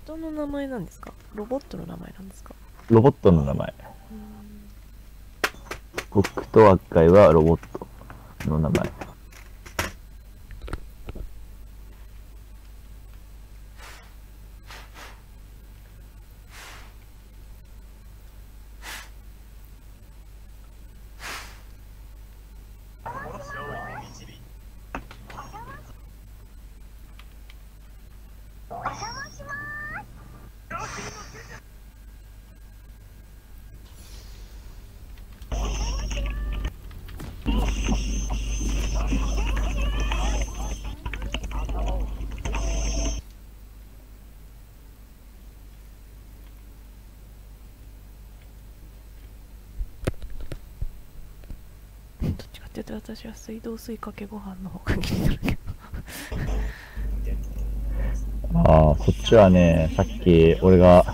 人の名前なんですか？ロボットの名前なんですか？ ロボットの名前。僕と赤井はロボットの名前。 どっちかっていうと私は水道水かけご飯の方が気になるけど。 ああ、そっちはね、さっき俺が、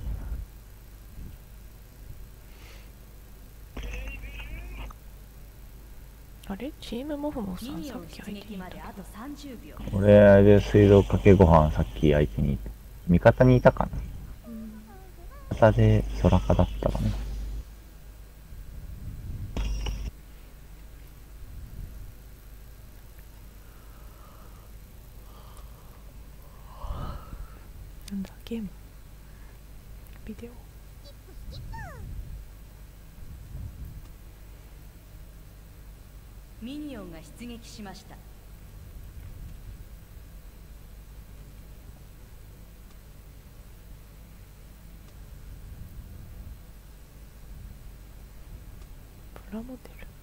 あれチームモフモフさんさっき相手にいたけど。 俺あれで水道かけご飯さっき相手に、味方にいたかな。味方で空かだったかな。 なんだゲームビデオ。 ミニオンが出撃しました。 プラモデル。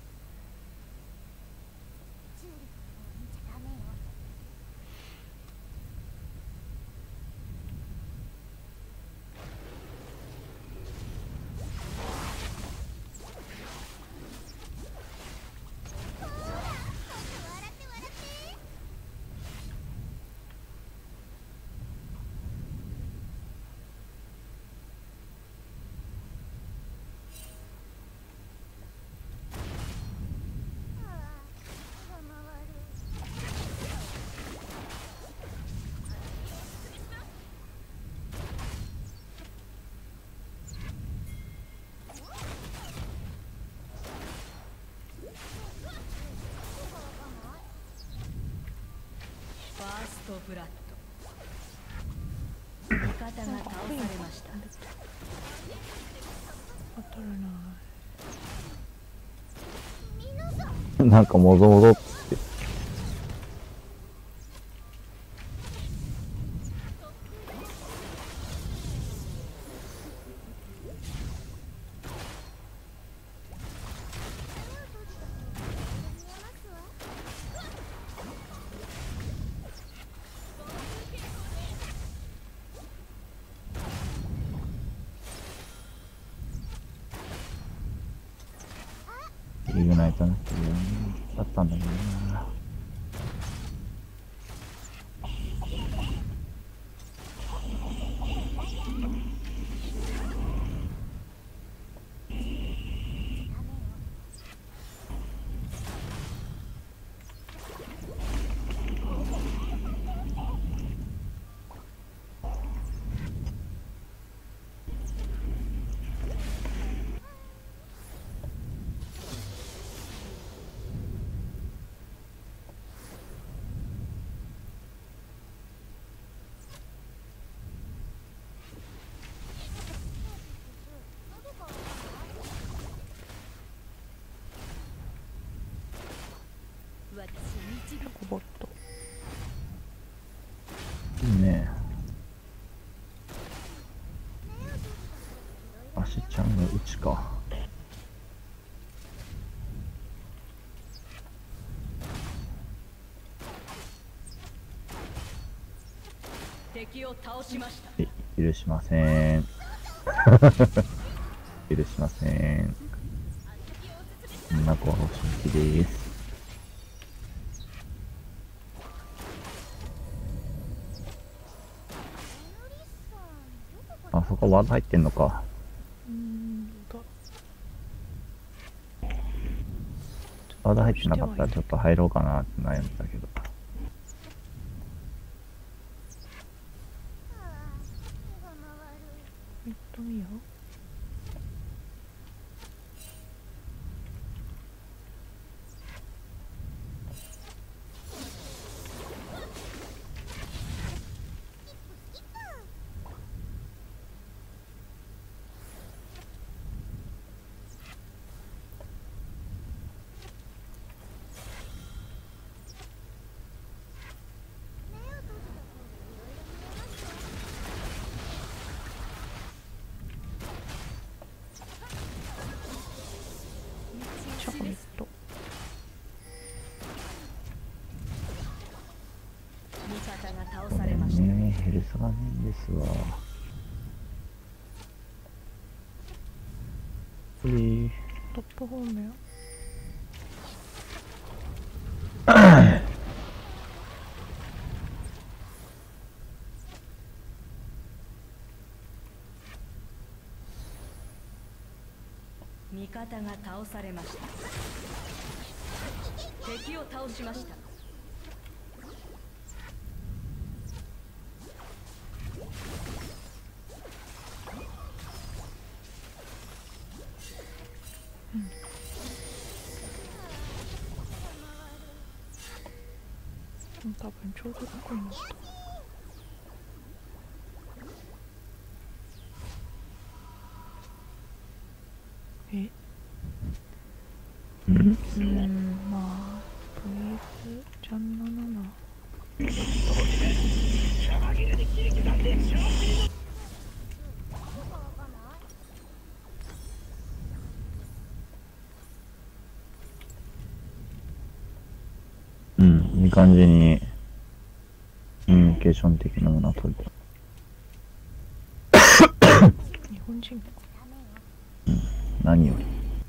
ファーストブラッド。味方が倒されました。 当たらない。 なんかもぞもぞって。イグナイトの人だったんだけどな。 ロボット。 いいね。足ちゃんのうちか。 敵を倒しました。 許しません。許しません。みんなこう新規です。あそこワード入ってんのか。ワード入ってなかったらちょっと入ろうかなって悩んだけど。 でもいいよ。チョコミット。 味方が倒されました。 ねえ、ヘルスがねえんですわ。 トップ方面。 味方が倒されました。敵を倒しました。 多分ちょうどどこになった。まあ VS ちゃんなな。 うん、いい感じにコミュニケーション的なものは取れた。 日本人。 何より。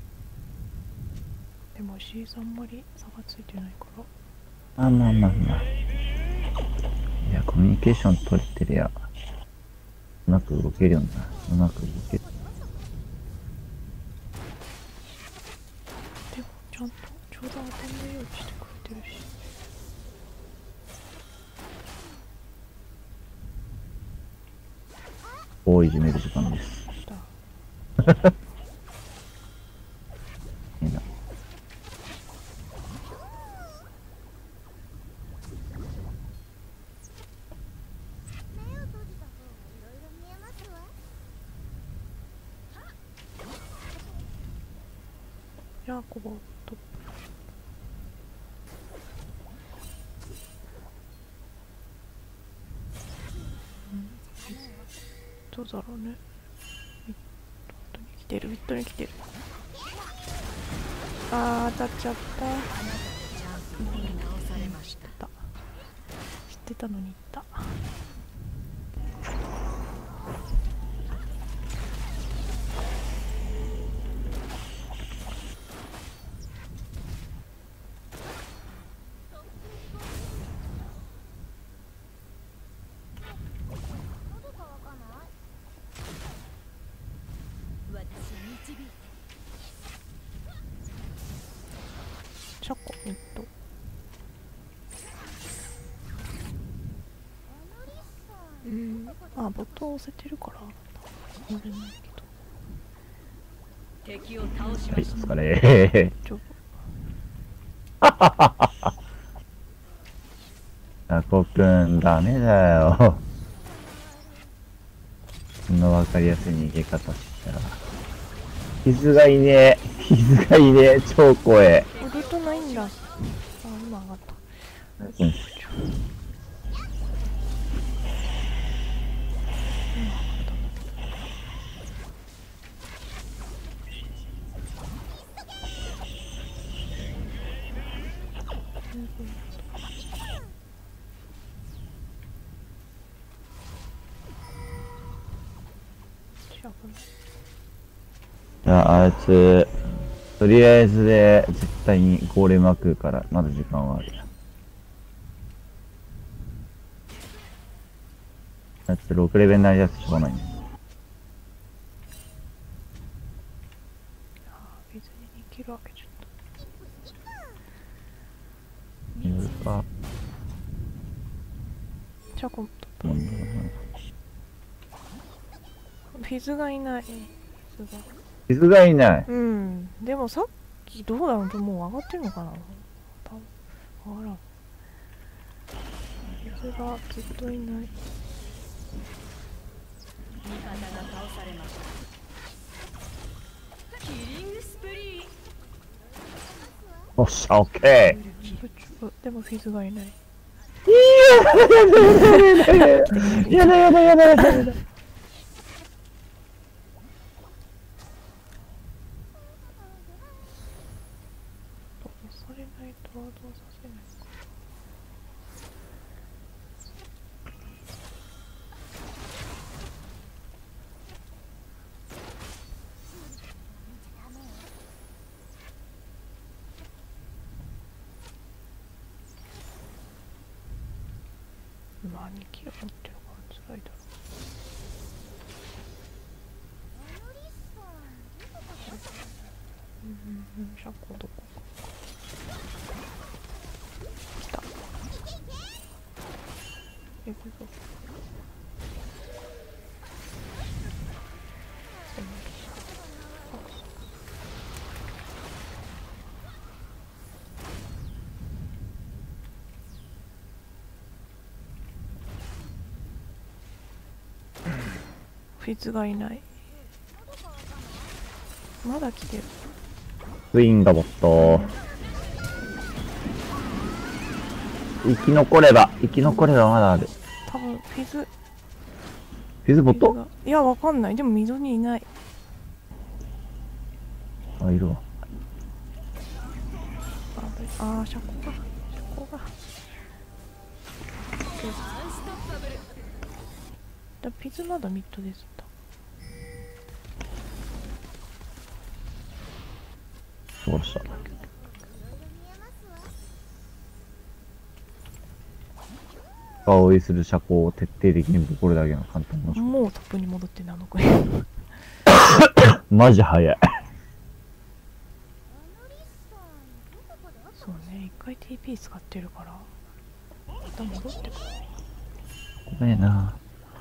でも C さんあんまり差がついてないから。 まあまあまあまあ。いや、コミュニケーション取れてりゃ、うまく動けるようになる。うまく動ける。 でもちゃんとちょうど当たんないようにしてくれてるし。 をいじめる時間です。 だいいな。 ヤーコバトップ。どうだろうね。ミッドに来てる、ミッドに来てる。あー、当たっちゃった。 チャンスに倒されました。 知ってたのに言った。チョコミット。あ、ボットを押せてるから乗れないけど。 敵を倒しはい、 ました。 お疲れ。 ちょタコくん、ダメだよ。そんなわかりやすい逃げ方したら。傷がいねえ。傷がいねえ。超怖え。 ルートないんだ。あ、今上がった。 うん。じゃあ、あいつ、とりあえずで絶対にゴーレムは食うから、まだ時間はある。あいつ6レベルになりだすしょうがないね。 別に2キロ開けちゃっいるか。 た。チャコとうん。 フィズがいない。フィズが。 傷がいない。 うん。でもさっきどうだろう、もう上がってるのかな。多分あら。フィズがずっといない。 味方が倒されました。キリングスプリおっしゃ、オッケでもフィズがいない。 ー。やだやだやだやだやだ。 されないとワードをさせないか。兄貴が持ってるから辛いだろう。車庫どこか。来た。行くぞ。フィズがいない。まだ来てる。 ツインがボット。生き残ればまだある。 多分フィズ。 フィズボット？ いや、わかんない。でも溝にいない。 あ、いるわ。 あ、車庫が。フィズまだミッドです。 そうでした。追いする車庫を徹底的にボコるだけの簡単な。 もうトップに戻ってんな、あの子。 マジ早い。 そうね、一回 TP 使ってるからまた戻ってくる。 ごめんな。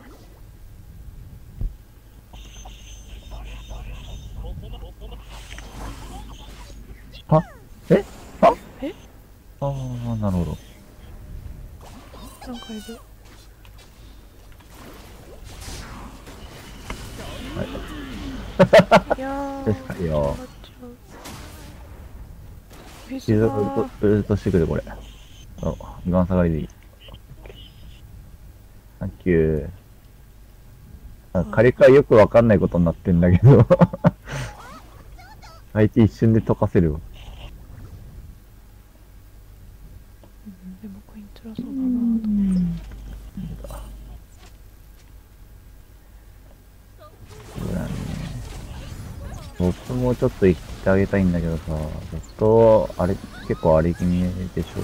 は？え？は？ え？ ああ、なるほど。 なんかいる。いやー、 確かによ。 フィウズがルトしてくれ、これ。2番下がりでいい。サンキュー。仮かよくわかんないことになってんだけど。相手一瞬で溶かせるわ。 でもコイン辛そうだなと思って。 そうだね。僕もちょっと行ってあげたいんだけどさ、ずっと、あれ、結構あれ気味でしょ。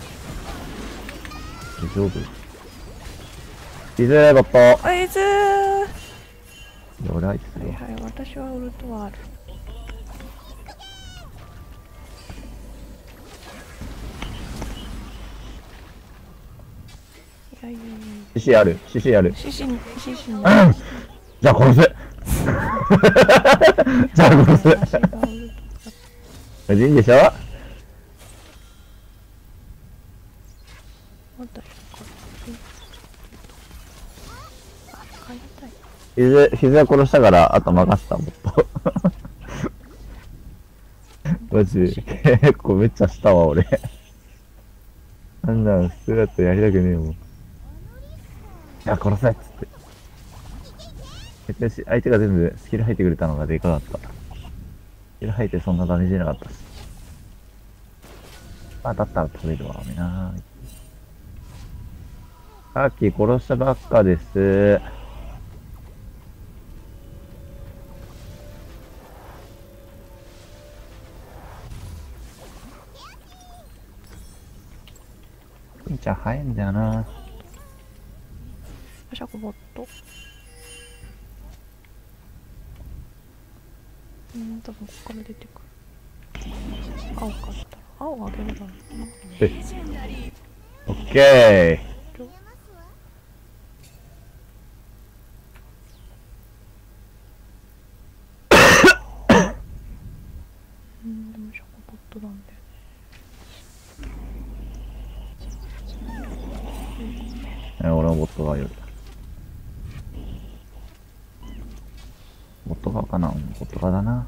大丈夫？いずれボット。 いずー。 俺相手するわ。 はいはい、私はウルトはある。いやいやいや。 CC ある ?CC ある。 シシにじゃあ殺せじゃあ殺せいいんでしょ？ まだいるかな。帰りたい。 膝殺したから、あと任せたもんと。マジ、結構めっちゃしたわ、俺。なんだ、ストレートやりたくねえもん。いや、殺せっつって。別に相手が全部スキル入ってくれたのがでかかった。スキル入ってそんなダメージなかったし。まあ、だったら取れるわ、みな。さっき殺したばっかです。くんちゃん早いんだよな。 シャコボット。多分ここから出てくる。青かったら。青あげるだろうな。 オッケー。 トなんだよ俺もボット側より。ボット側かな、ボット側だな。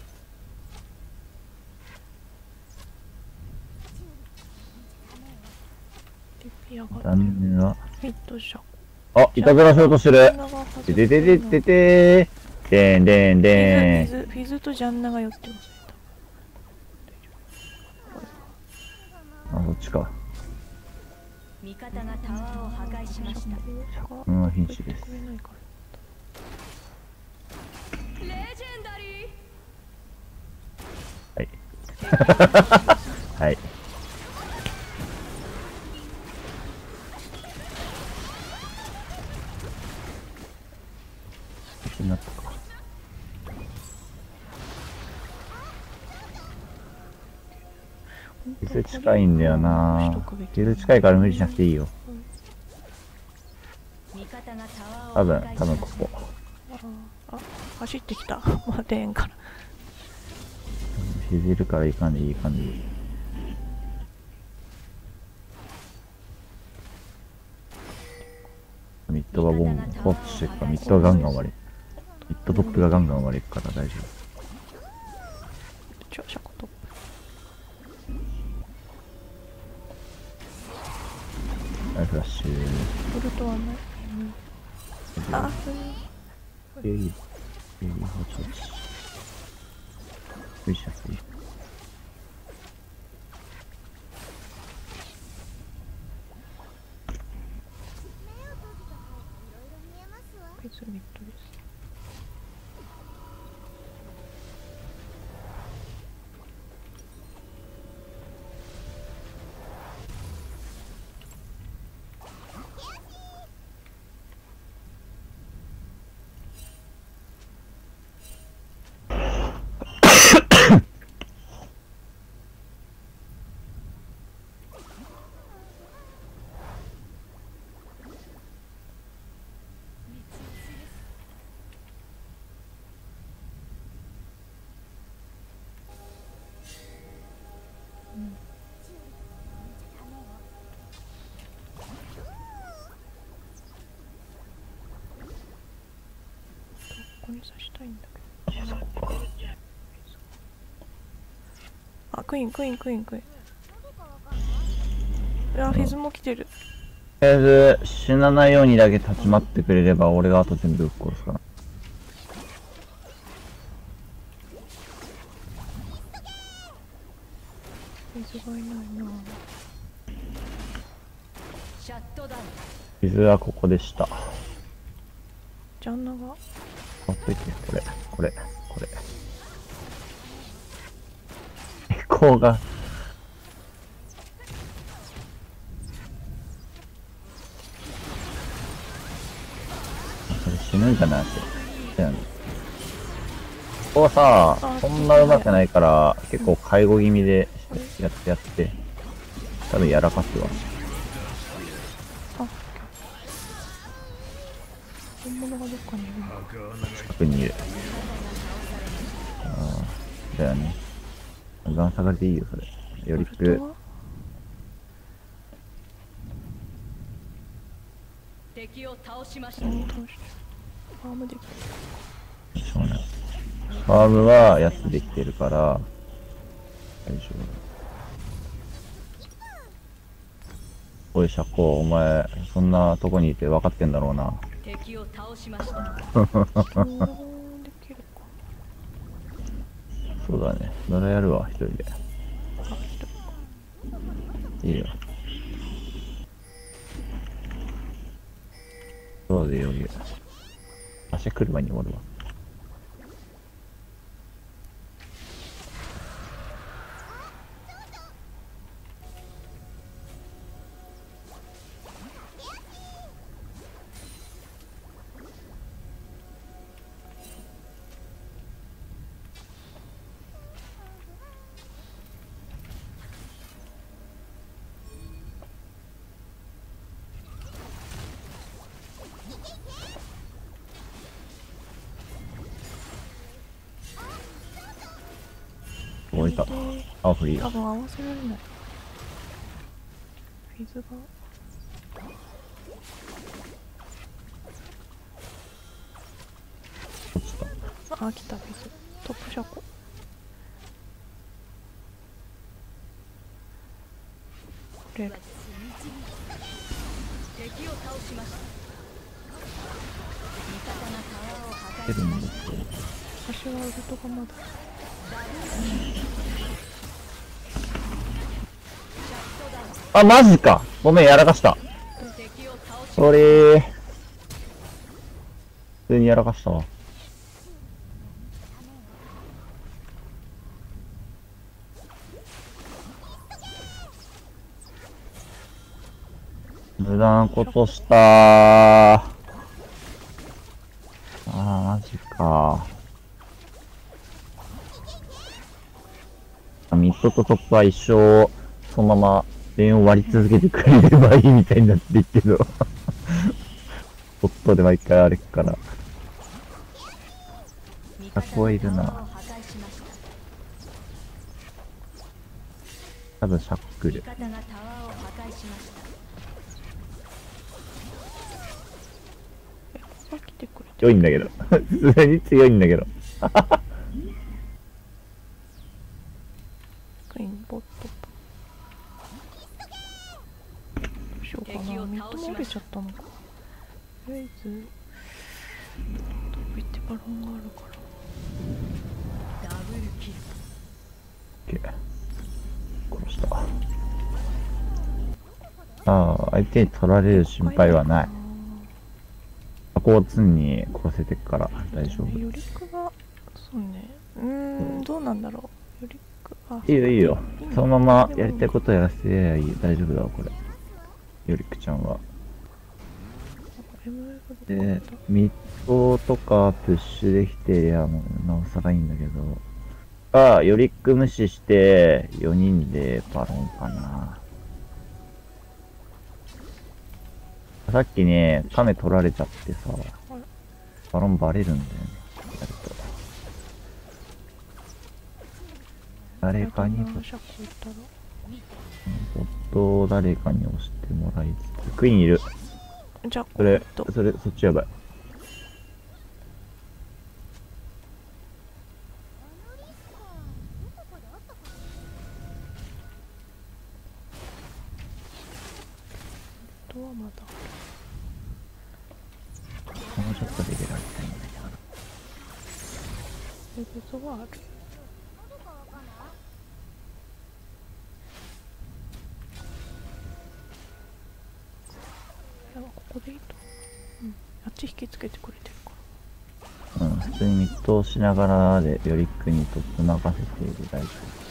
でピアが残念は。 ミッドシャあ、いたずらしようとしてる。 ジャンナが外ててててててー。でんでんでん。 フィズとジャンナが寄ってますね。 あ、そっちか。 味方がタワーを破壊しました。 うん、瀕死です。 くれないからレジェンダリはい。はい。一緒になったか。傷近いんだよな。傷近いから無理しなくていいよ。 味方がタワーを破壊しました。 多分ここ。 あ、走ってきた。待てんから。 傷いるからいかんでいい感じ。ミッドがボンホッとしてるから、ミッドがガンガン割れる。ミッドトップがガンガン割れるから大丈ちょ、シャコトッ夫。はい、フラッシュ。 プ。ウルトはない。あ、 いい。いい。ほちほち。よいしょ。 別ミッドです。ここに刺したいんだけど。あ、クイーン。いや、フィズも来てる。 とりあえず、死なないようにだけ立ち回ってくれれば、俺があと全部ぶっ殺すから。 フィズがいないな。 シャットダウン。 傷はここでした。 ジャンナが。 持っていて、これ。エコーが。それ死ぬんじゃないって。ここはさ、そんな上手くないから、結構介護気味でやって、多分やらかすわ。 あ、本物がどっかにいるの。 近くにいる。ああ、だよね。ガン下がりでいいよ、それ。よりく。 ウルトは敵を倒しました。 倒してる。ファームできる。 しょうがない。ファームはやつできてるから、大丈夫。おい、シャコ、お前、そんなとこにいて分かってんだろうな。 敵を倒しました。 できるか。 そうだね。ならやるわ、一人で。 あ、 いいよ。そうで余裕。足来る前におるわ。 置いた。あ、フリーだ。 多分合わせられない。フィズが落ちた。 あ、来たフィズ。トップシャコ。これ敵を倒しました。味方がタワーを破壊しました。 私はウルトがまだ。 あ、マジか。ごめん、やらかした。 敵を倒しそれー。普通にやらかしたわ。無駄なことしたー。あー、マジか。ミッドとトップは一生、そのまま、レーンを割り続けてくれればいいみたいになってるけど。ポットで毎回あれっから。 味タコはいるな。 方がタワーを破壊しました。 多分シャックル。 味方がタワーを破壊しました。 さっき来てくれて。 強いんだけど。普通に強いんだけど。 クイーンボット。どうしようかな。ミッドも折れちゃったのか。とりあえず、トップ行ってバロンがあるから。 ダブルキル。 殺した。ああ、相手に取られる心配はない。ここを常に殺せてっから大丈夫。 ヨリックが、そうね。どうなんだろう。ヨリック、あ、 いいよいいよ。そのままやりたいことやらせりゃいい。大丈夫だわ、これ。ヨリックちゃんは。で、ミッドとかプッシュできてりゃもうなおさらいいんだけど。あ、ヨリック無視して4人でバロンかな。さっきね、亀取られちゃってさ、バロンバレるんだよね。やると。誰かにボットを誰かに押してもらいつつ。クイーンいる。 じゃあ、 そっちやばい。 とはまだ。 もうちょっとで入れられたいんだけど。 レベルはある。いや、ここでいいと。あっち引きつけてくれてるから。 普通にミッドをしながらで、ヨリックにトップ任せている大丈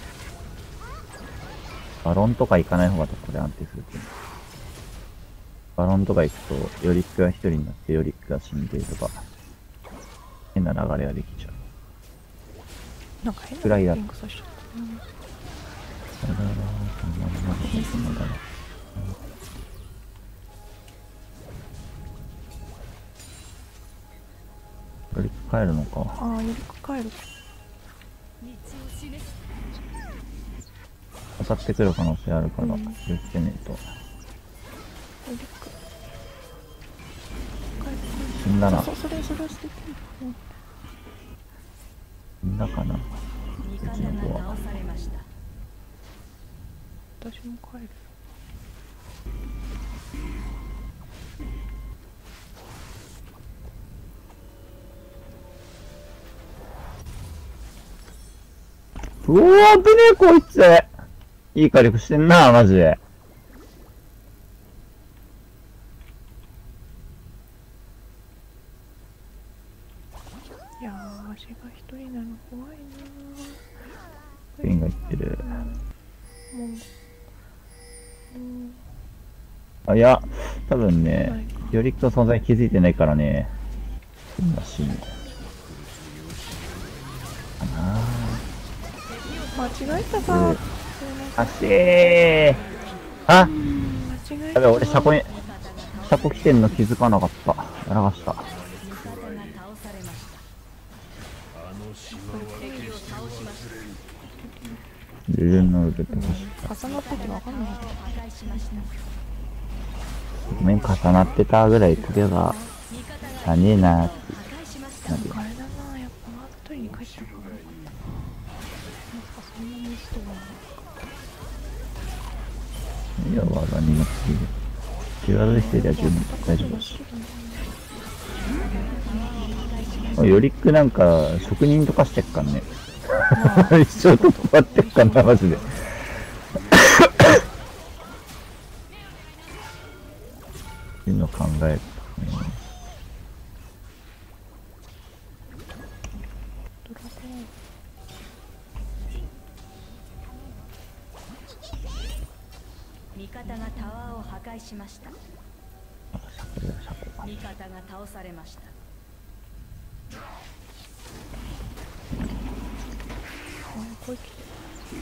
夫。バロンとか行かない方がこれ安定するけど。バロンとか行くと、ヨリックが一人になって、ヨリックが死んでとか、変な流れができちゃう。 なんか変な暗いだピンクさしちゃった。 ヨリック帰るのか。 ああ、ヨリック帰る。 当たってくる可能性あるから、気をつけねえと。 ヨリック。 死んだな。 それは捨てて。 死んだかな。 味方が倒されました。 私も帰る。 うわー、危ねえ、こいつ。いい火力してんな、マジで。 いやー、足が一人なの怖いなクイーンが言ってる。あ、いや、多分ね、ヨリックの存在に気づいてないからね。今死ぬ。かな間違えたか。 足ー。あ、 間違えた。 やべ、俺車庫来てんの気づかなかった。やらかした。 味方が倒されました。敵を倒しました。 ルルのウルト欲しい。 重なってて分かんない。 破壊しました。 ごめん、重なってたぐらい来れば、足ねえなーって破壊しました。 なるよ。 あれだな、やっぱワード取りに帰っちゃうかな。まさかそんなミスとは。 いや、我が身の次で。気軽してりゃ十分大丈夫だし。ヨリックなんか、職人とかしてっかんね。一生と終わってっかんな、マジで。っていうのを考えるとね。 味方がタワーを破壊しました。 あ、シャコだ、シャコ。 味方が倒されました。 こいきて。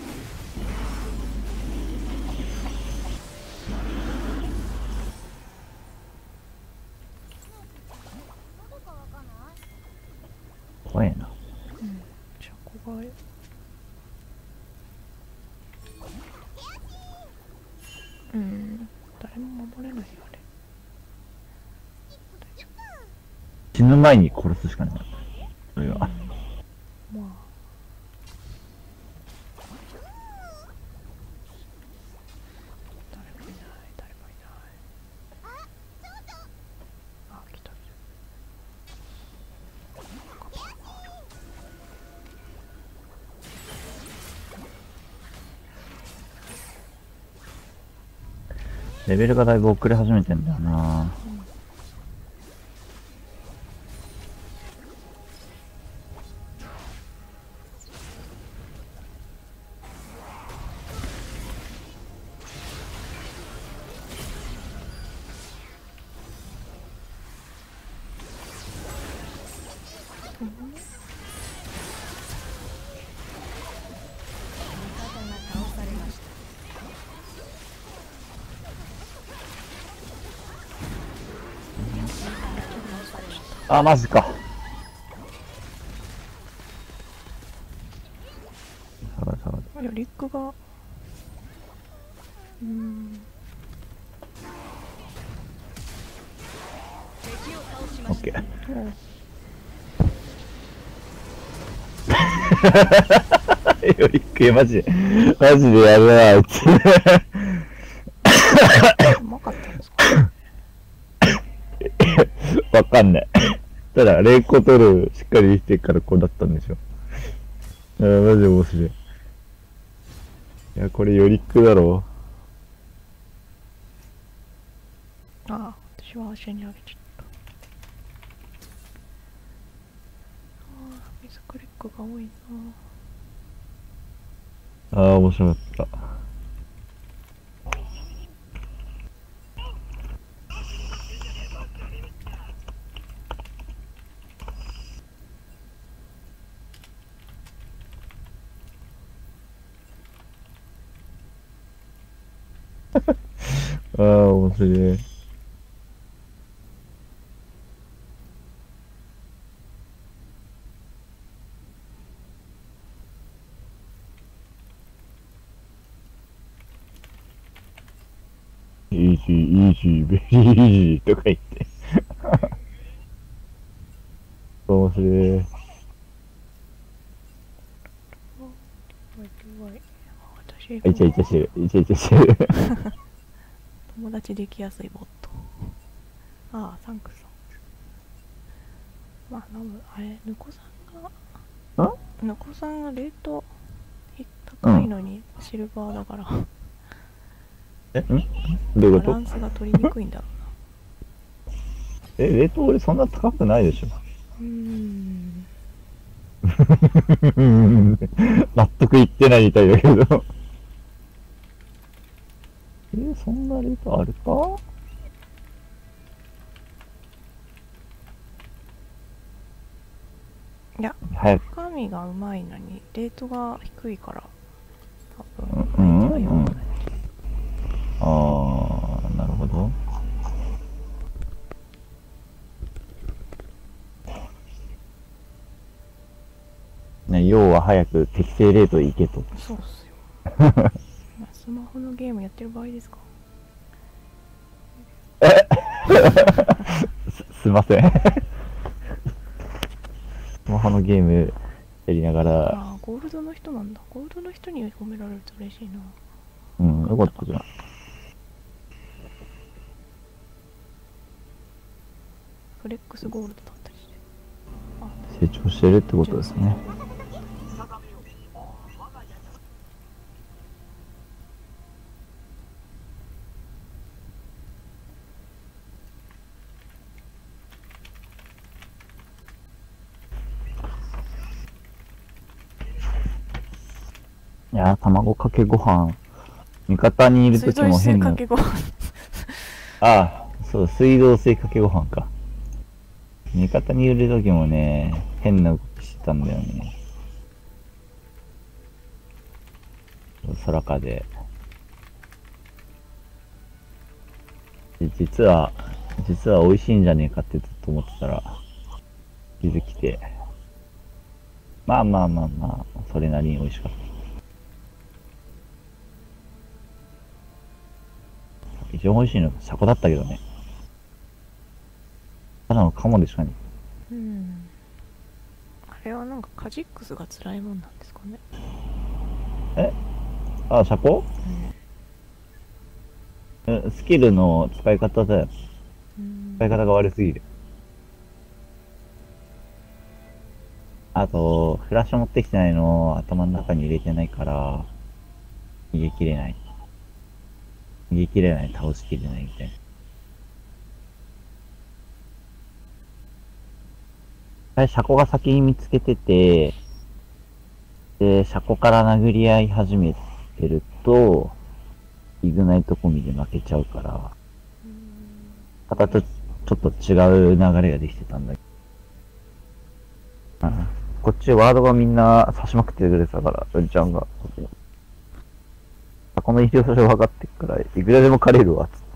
怖いな。 じゃあこが誰も守れないよあれ。大丈死ぬ前に殺すしかない。それは。 夫。まあ誰もいない。あ、来た。 レベルがだいぶ遅れ始めてんだよな。 味方が倒されました。 あ、マジか。下がる下がる。 いやリックがオオッケー。より食え、マジでやるな、あいつ。 うまかったんですか。 わかんない。ただ、レイコトルしっかりしてるからこうだったんでしょ。マジで面白い。いや、これヨリックだろ。 ああ、私は足にあげちゃった。ああ、ミスクリックが多いな。 ああ、面白かった。ああ、面白い。イージー、イージー、ベリーイージーとか言って。面白い。 私、 イチャイチャしてる、イチャイチャしてる。 友達できやすいボット。ああ、サンクス。まあ、あれ、ぬこさんが、ぬこさんがレート高いのにシルバーだから、 え、どういうこと？ バランスが取りにくいんだろレート俺そんな高くないでしょ。 うな。 納得いってないみたいだけど。そんなレートあるか？ いや、 早く。 神がうまいのにレートが低いから多うん分相手が弱くない。 ああ、なるほど。ね、要は早く適正レートでいけと。 そうっすよ。 スマホのゲームやってる場合ですか？ すいません。スマホのゲームやりながら、 ああ、ゴールドの人なんだ。ゴールドの人に褒められると嬉しいな。 うん、よかったじゃん。 フレックスゴールドだったりして。あ、 成長してるってことですね。いやー、卵かけご飯。味方にいるときも変な。 かけご飯。 ああ、そう、水道水かけご飯か。味方にいるときもね、変な動きしてたんだよね。空かで。実は美味しいんじゃねえかってずっと思ってたら、気づきて。まあまあまあまあ、それなりに美味しかった。一番美味しいのはシャコだったけどね。ただのカモでしかね。 うん。あれはなんかカジックスが辛いもんなんですかね。 えあ、シャコ、スキルの使い方だよ。使い方が悪すぎる。あと、フラッシュ持ってきてないのを頭の中に入れてないから、逃げ切れない。逃げ切れない、倒しきれないみたいな。車庫が先に見つけてて、で、車庫から殴り合い始めてると、イグナイト込みで負けちゃうから、ちょっと違う流れができてたんだけど。うん、こっちワードがみんな刺しまくってくれてたから、うんちゃんが。この医療所分かってっから、いくらでも借りるわ、つって。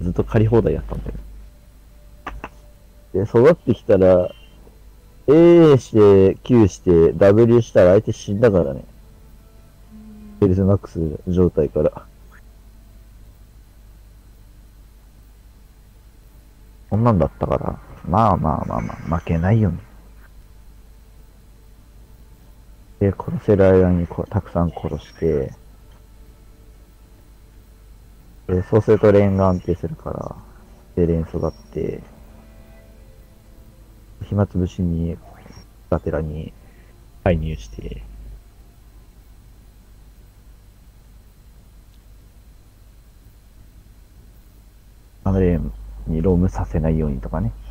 ずっと借り放題やったんだよ。で、育ってきたら、A して、Q して、W したら相手死んだからね。ヘルスマックス状態から。こんなんだったから、まあまあまあまあ、負けないよね。で、殺せる間にたくさん殺して、で、そうするとレーンが安定するから、で、レーン育って、暇つぶしに、ガテラに介入して、あのレーンにロームさせないようにとかね。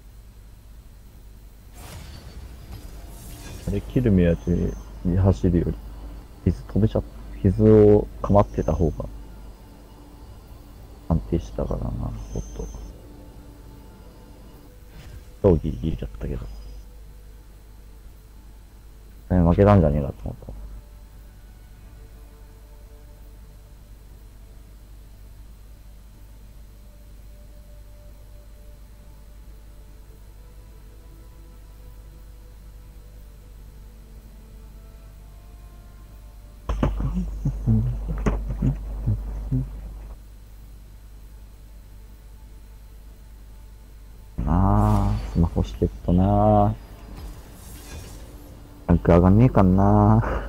あれ、キル目当てに走るより、傷をかまってた方が安定したからな、ほっと。超ギリギリだったけど。負けたんじゃねえかと思った。スマホしてっとなランク上がんねえかな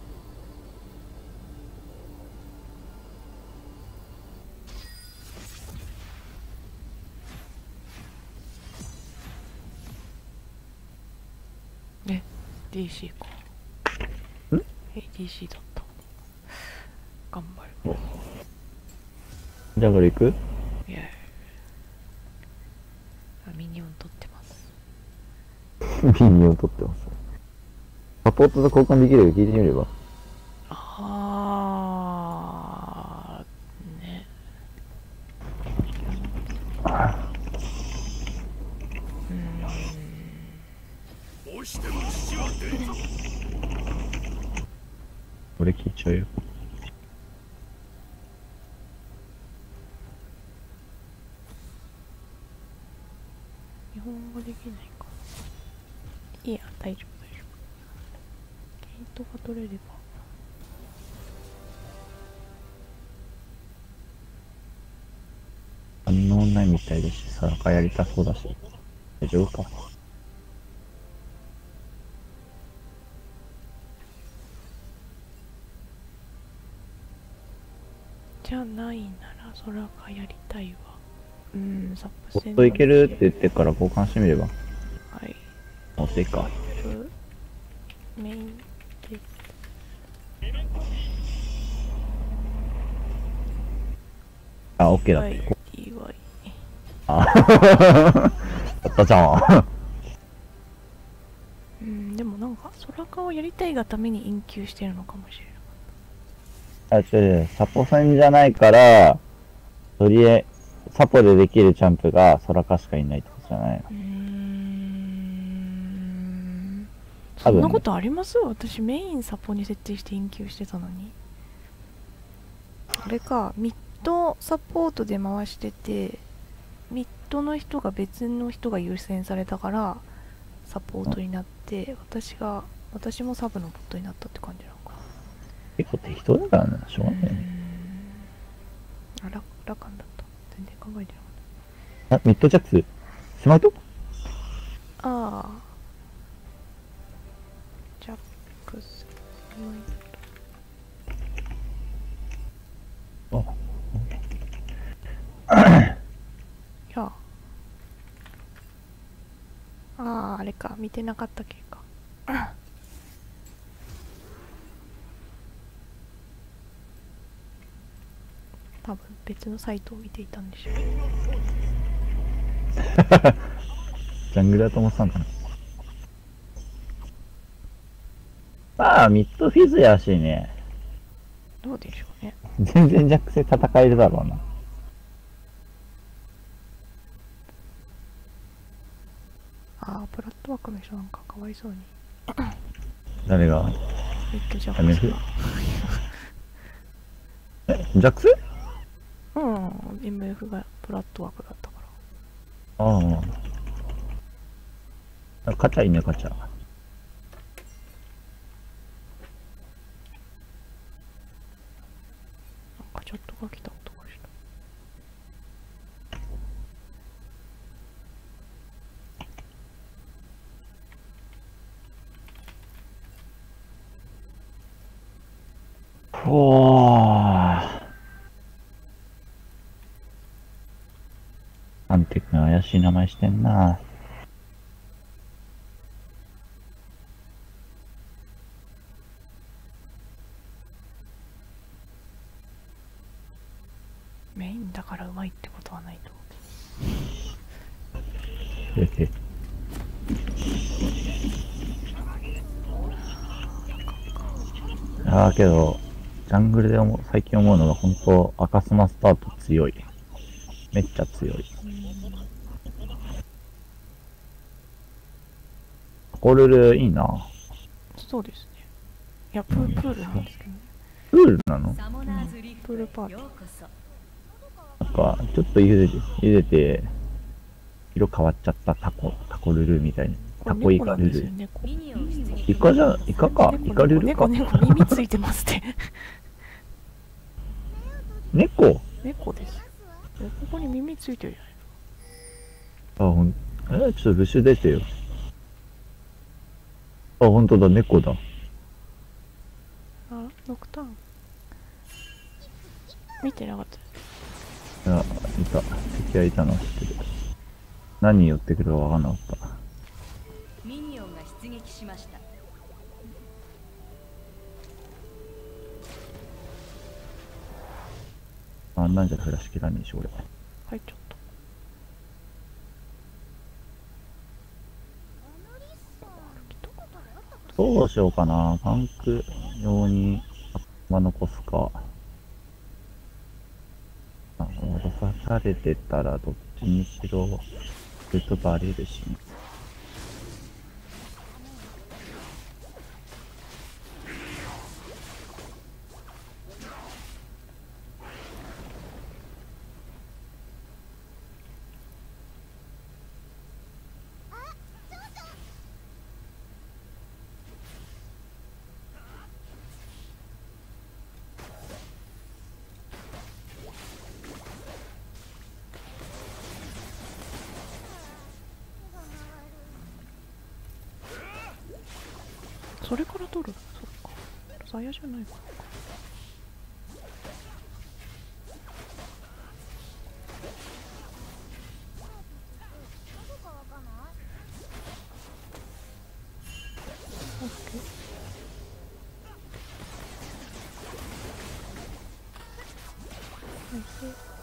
ね、DC か。 ん ?ADC だった。頑張る。 じゃあこれ行くいやミニオン取ってます。 ミニオン取ってます。サポートと交換できるよ聞いてみれば。 ね。 俺聞いちゃうよ。 日本語できないか。いいや、大丈夫。ゲートが取れれば。 ないみたいだし、サラカやりたそうだし。大丈夫か。 じゃないなら空がやりたいわ。サップ戦ほっといけるって言ってから交換してみれば。 はい。 持っていいか。 メインで。 あ、オッケーだっはい、 た。 DY。 あやったじゃん。 でもなんか空がをやりたいがために陰級してるのかもしれあ、違う、サポ戦じゃないから、とりあえず、サポでできるチャンプが空かしかいないってことじゃないの。 ない。そんなことあります？私メインサポに設定して陰級してたのに。あれか、ミッドサポートで回してて、ミッドの人が別の人が優先されたからサポートになって、私もサブのボットになったって感じなのかな。 結構適当だからね、しょうがないね。 ラカンだった。全然考えてなかっあ、ミッドジャックススマイトた。ああ、ジャックスあ、 いやあれか、見てなかったっけか。多分別のサイトを見ていたんでしょう。 ジャングルだと思ってたんかな。まあ、ミッドフィズやしね。 どうでしょうね。 全然ジャックスで戦えるだろうな。 プラットワークの人なんかかわいそうに。 誰がミッドジャックスが。 ジャックス MF がプラットワークだったかああ。カチャいいね、カチャ。 ら。なんかチャットが来た音がした。 アンテ君怪しい名前してんな。 メインだからうまいってことはないと。 へへ。けど、ジャングルで最近思うのが本当赤スマスタート強い。めっちゃ強い。コルルいいな。 そうですね。いや、プールなんですけどね。 プールなの？ プールパーティー。 なんか、ちょっと茹でて、色変わっちゃったタコルルみたいな。タコイカルル。イカか。イカルルか。 猫耳ついてますって。 猫です。ここに耳ついてるじちょっとルシュ出てよ。あ、ほんとだ、猫だ。 ノクターン。見てなかったです。 いや、いた。敵がいたのは知ってる。何に寄ってくるかわかんなかった。 ミニオンが出撃しました。 あんなんじゃフラッシュ切らねえし、俺。 はい、ちょっと。 どうしようかな。タンク用に頭残すか。脅されてたらどっちにしろずっとバレるしね。 それから取る。そっか。ザヤじゃないか。オッケー。はい。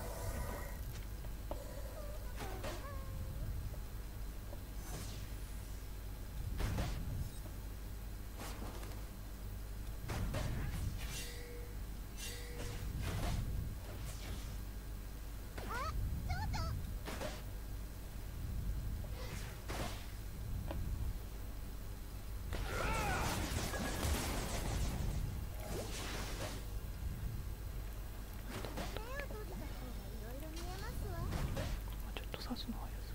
ちょっと刺すの早す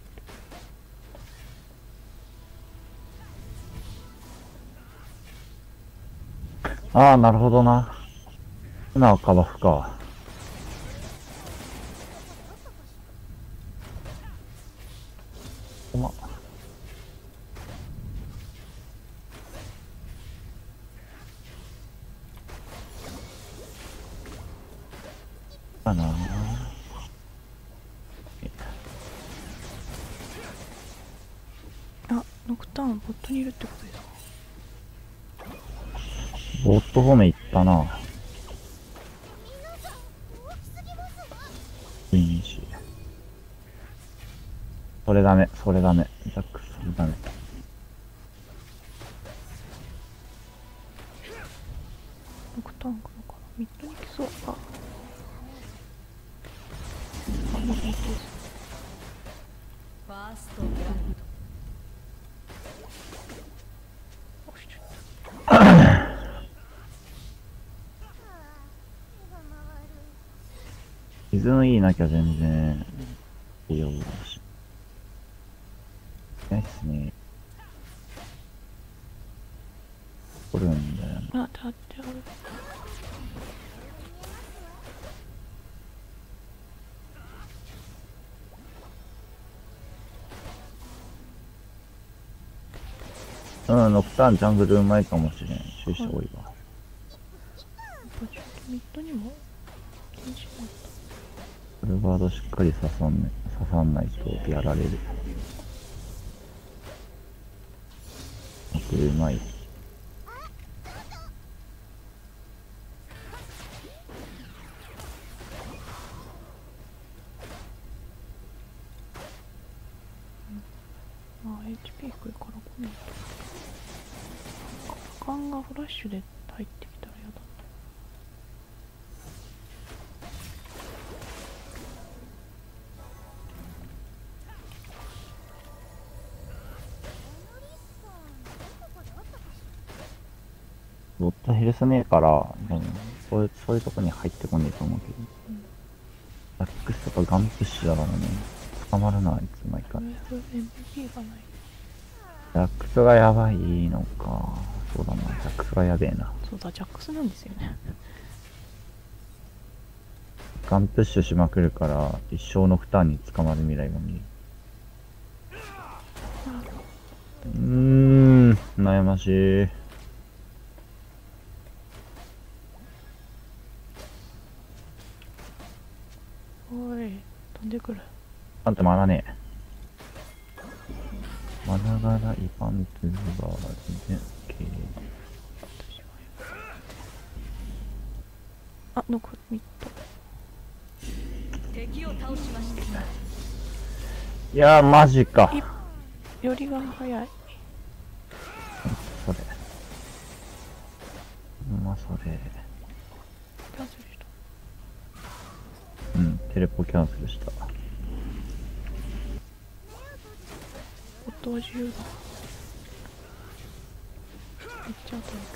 ぎる。 ああ、なるほどな。今はカバフか。おま。かな。 あ、ノクターンボットにいるってことですか。 ボット方面行ったな。いいし。それダメ、それダメ。ジャック、それダメ。 ノクターン来るかな。ミッドに来そう。あ、ミッドです。 ファーストブラッド。 押しちゃった。 水のいいなきゃ全然、いいよ。ないっすね。取るんだよな。 あ、だってある。 うん、ノクターンジャングルうまいかもしれん。終始多いわ。 やっぱちょっとミッドにも禁止になった。 フルバードしっかり刺さんないとやられる。うまい。 あ、HP 低いから来ないと。カカンがフラッシュで入ってきたらやだ。 ボットヘルスねえから、そういうとこに入ってこねえと思うけど。ラックスとかガンプッシュだからね。捕まるな、あいつ毎回。 MP がない。 ジャックスがやばいのか。そうだな、ジャックスがやべえな。 そうだ、ジャックスなんですよね。 ガンプッシュしまくるから、一生の負担に捕まる未来が見える。悩ましい。 おい、飛んでくる。 あんたマナねえ。マナがらイパントゥーバーで、 あ、残る、ミッド。 敵を倒しました。 いやー、マジか。 よりが早い。 それ。まあ、それ。 キャンセルした。 うん、テレポキャンセルした。 夫は自由だ。めっちゃ当たる。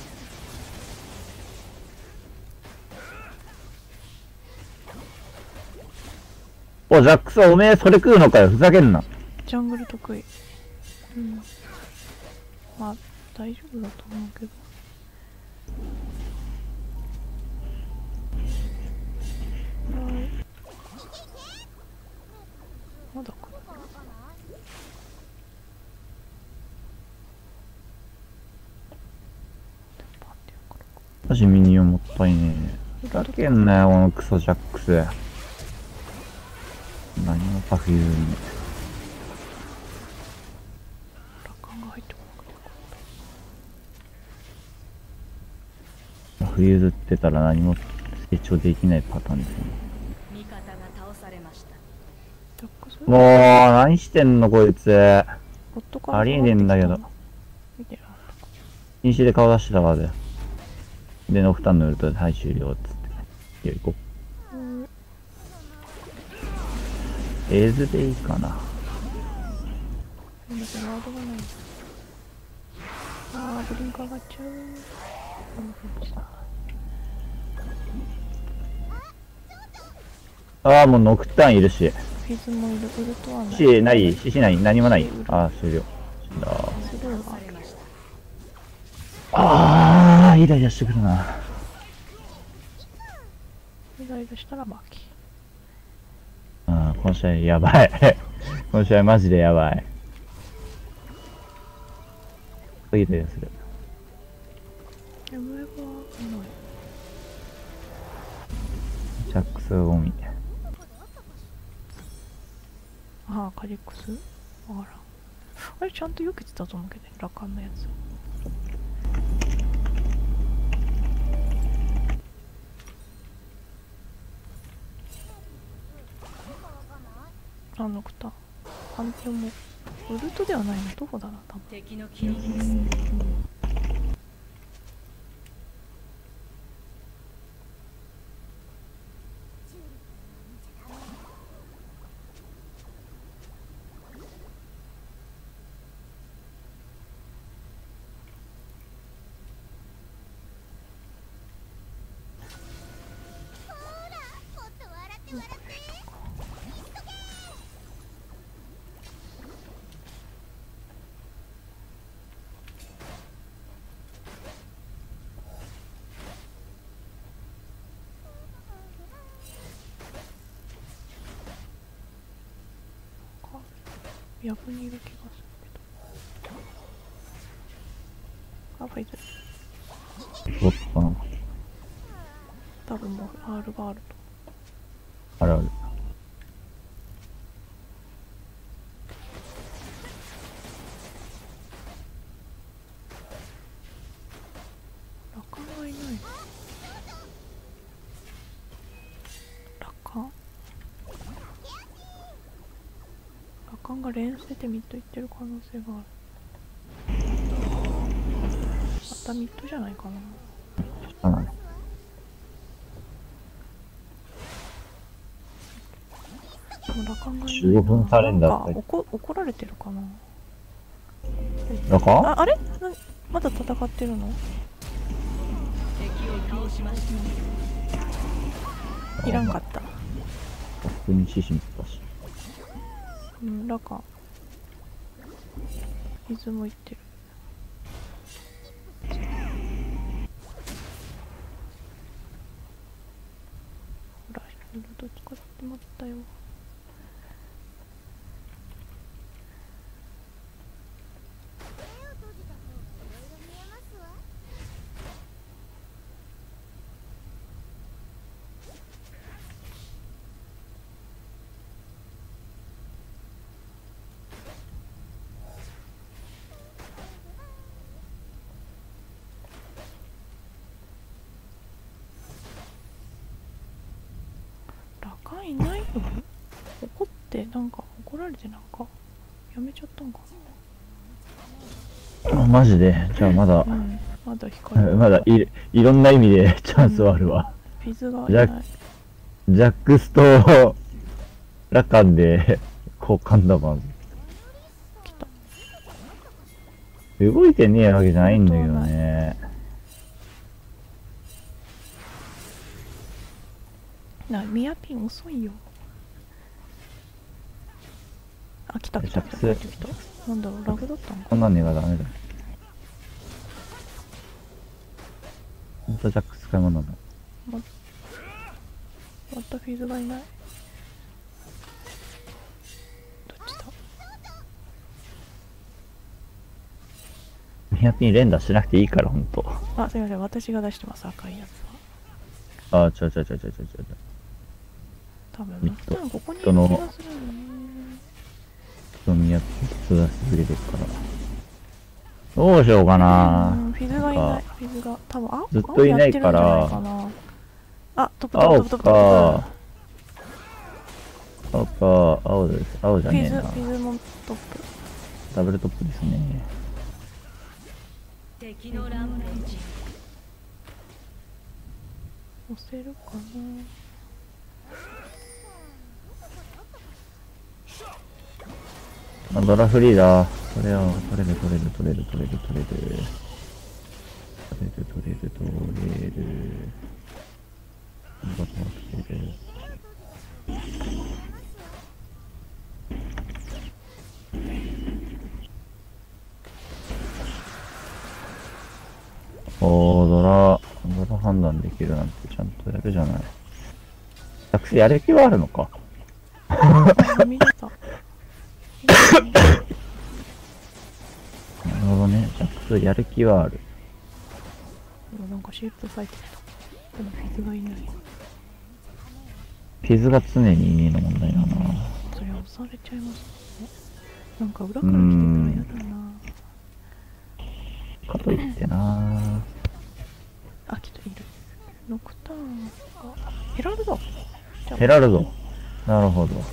お、ジャックスおめえそれ食うのかよ、ふざけんな。 ジャングル得意。うん。まあ、大丈夫だと思うけど。はい。まだ来る。 マジミニオンもったいねえ。ふざけんなよ、このクソジャックス。何もパフューム。 ラカンが入ってこなくてよかっフリーズってたら何も成長できないパターンですね。 味方が倒されました。 た。ジャックスもう、何してんのこいつ。 ロットからありえねえんだけど。 見てよ。 禁止で顔出してたからだよ。で、ノクターンのウルトで、はい、終了っつって。いや、行こうん。 う。エーズでいいかな。 なんだけどワードがない。あー、ブリンク上がっちゃう。 ああ、もうノクターンいるし。 フィズもいる。ウルトはない。 死ない死ない何もない。ああ、終了。死んだ。 スルーがある。 ああ、イライラしてくるな。 イライラしたら負け。 ああ、この試合やばい。この試合マジでやばい。イライラする。 やばいわ。ない。 ジャックスゴミ。 ああ、カリックスわからん。あれちゃんと避けてたと思うけどね、ラカンのやつ。あ、ノクタ。反転も。ウルトではないの、どこだな、多分。 敵の切りです。ヤブにいる気がするけど。あ、ファイズ。 どっかな。 多分もう R があると。 あるある。 ラカンがいないの。ラカンラカンが連捨てミッド行ってる可能性がある。またミッドじゃないかな。 あない。 でもラカンがいないな。 15分サレンダーなんか怒られてるかな。 ラカンあれまだ戦ってるの。 敵を倒しました。 いらんかった。 普通に死神だし。 うん、ラカン水も行ってる。ほら、シールド使ってまったよ。ラカンいないの？怒ってなんか怒られてなんかやめちゃったんかあ、マジで。じゃあまだ、 な。うんまだ光まだいろんな意味でチャンスはあるわ。 フィズがいない。 ジャックスとラカンで交換だまず。 来た。 動いてねえわけじゃないんだけどね。 ミヤピン遅いよ。あ、来た来た来たジャックス来た来た。なんだろう、ラグだったのかこんなんねがダメだ。ほんとジャック使い物なんだ。 またフィズがいない。どっちだ。 ニアピン連打しなくていいから、ほんと。 あ、すいません、私が出してます、赤いやつは。 あ、ちょ。 多分、 ミッド多分ここにいる気がするのね。 ニアピン質が優れてるから。どうしようかな。 フィズがいない。フィズが。多分、 ずっといないから。 あ、トップ。 青です。青じゃねえな。 フィズもトップ。 ダブルトップですね。 敵のランページ。 押せるかな。ドラフリーだ。それを取れる。おー、ドラ判断できるなんてちゃんとやるじゃない。作詞やる気はあるのか。 見れた。 なるほどね。作詞やる気はある。 なんかシープ咲いてた。でもフィズがいない。 フィズが常にいいの問題だな。 それ押されちゃいますね。なんか裏から来てたら嫌だな。 かといってな。 あ、来た、いる。ノクターンがヘラルド。 ヘラルド。なるほど。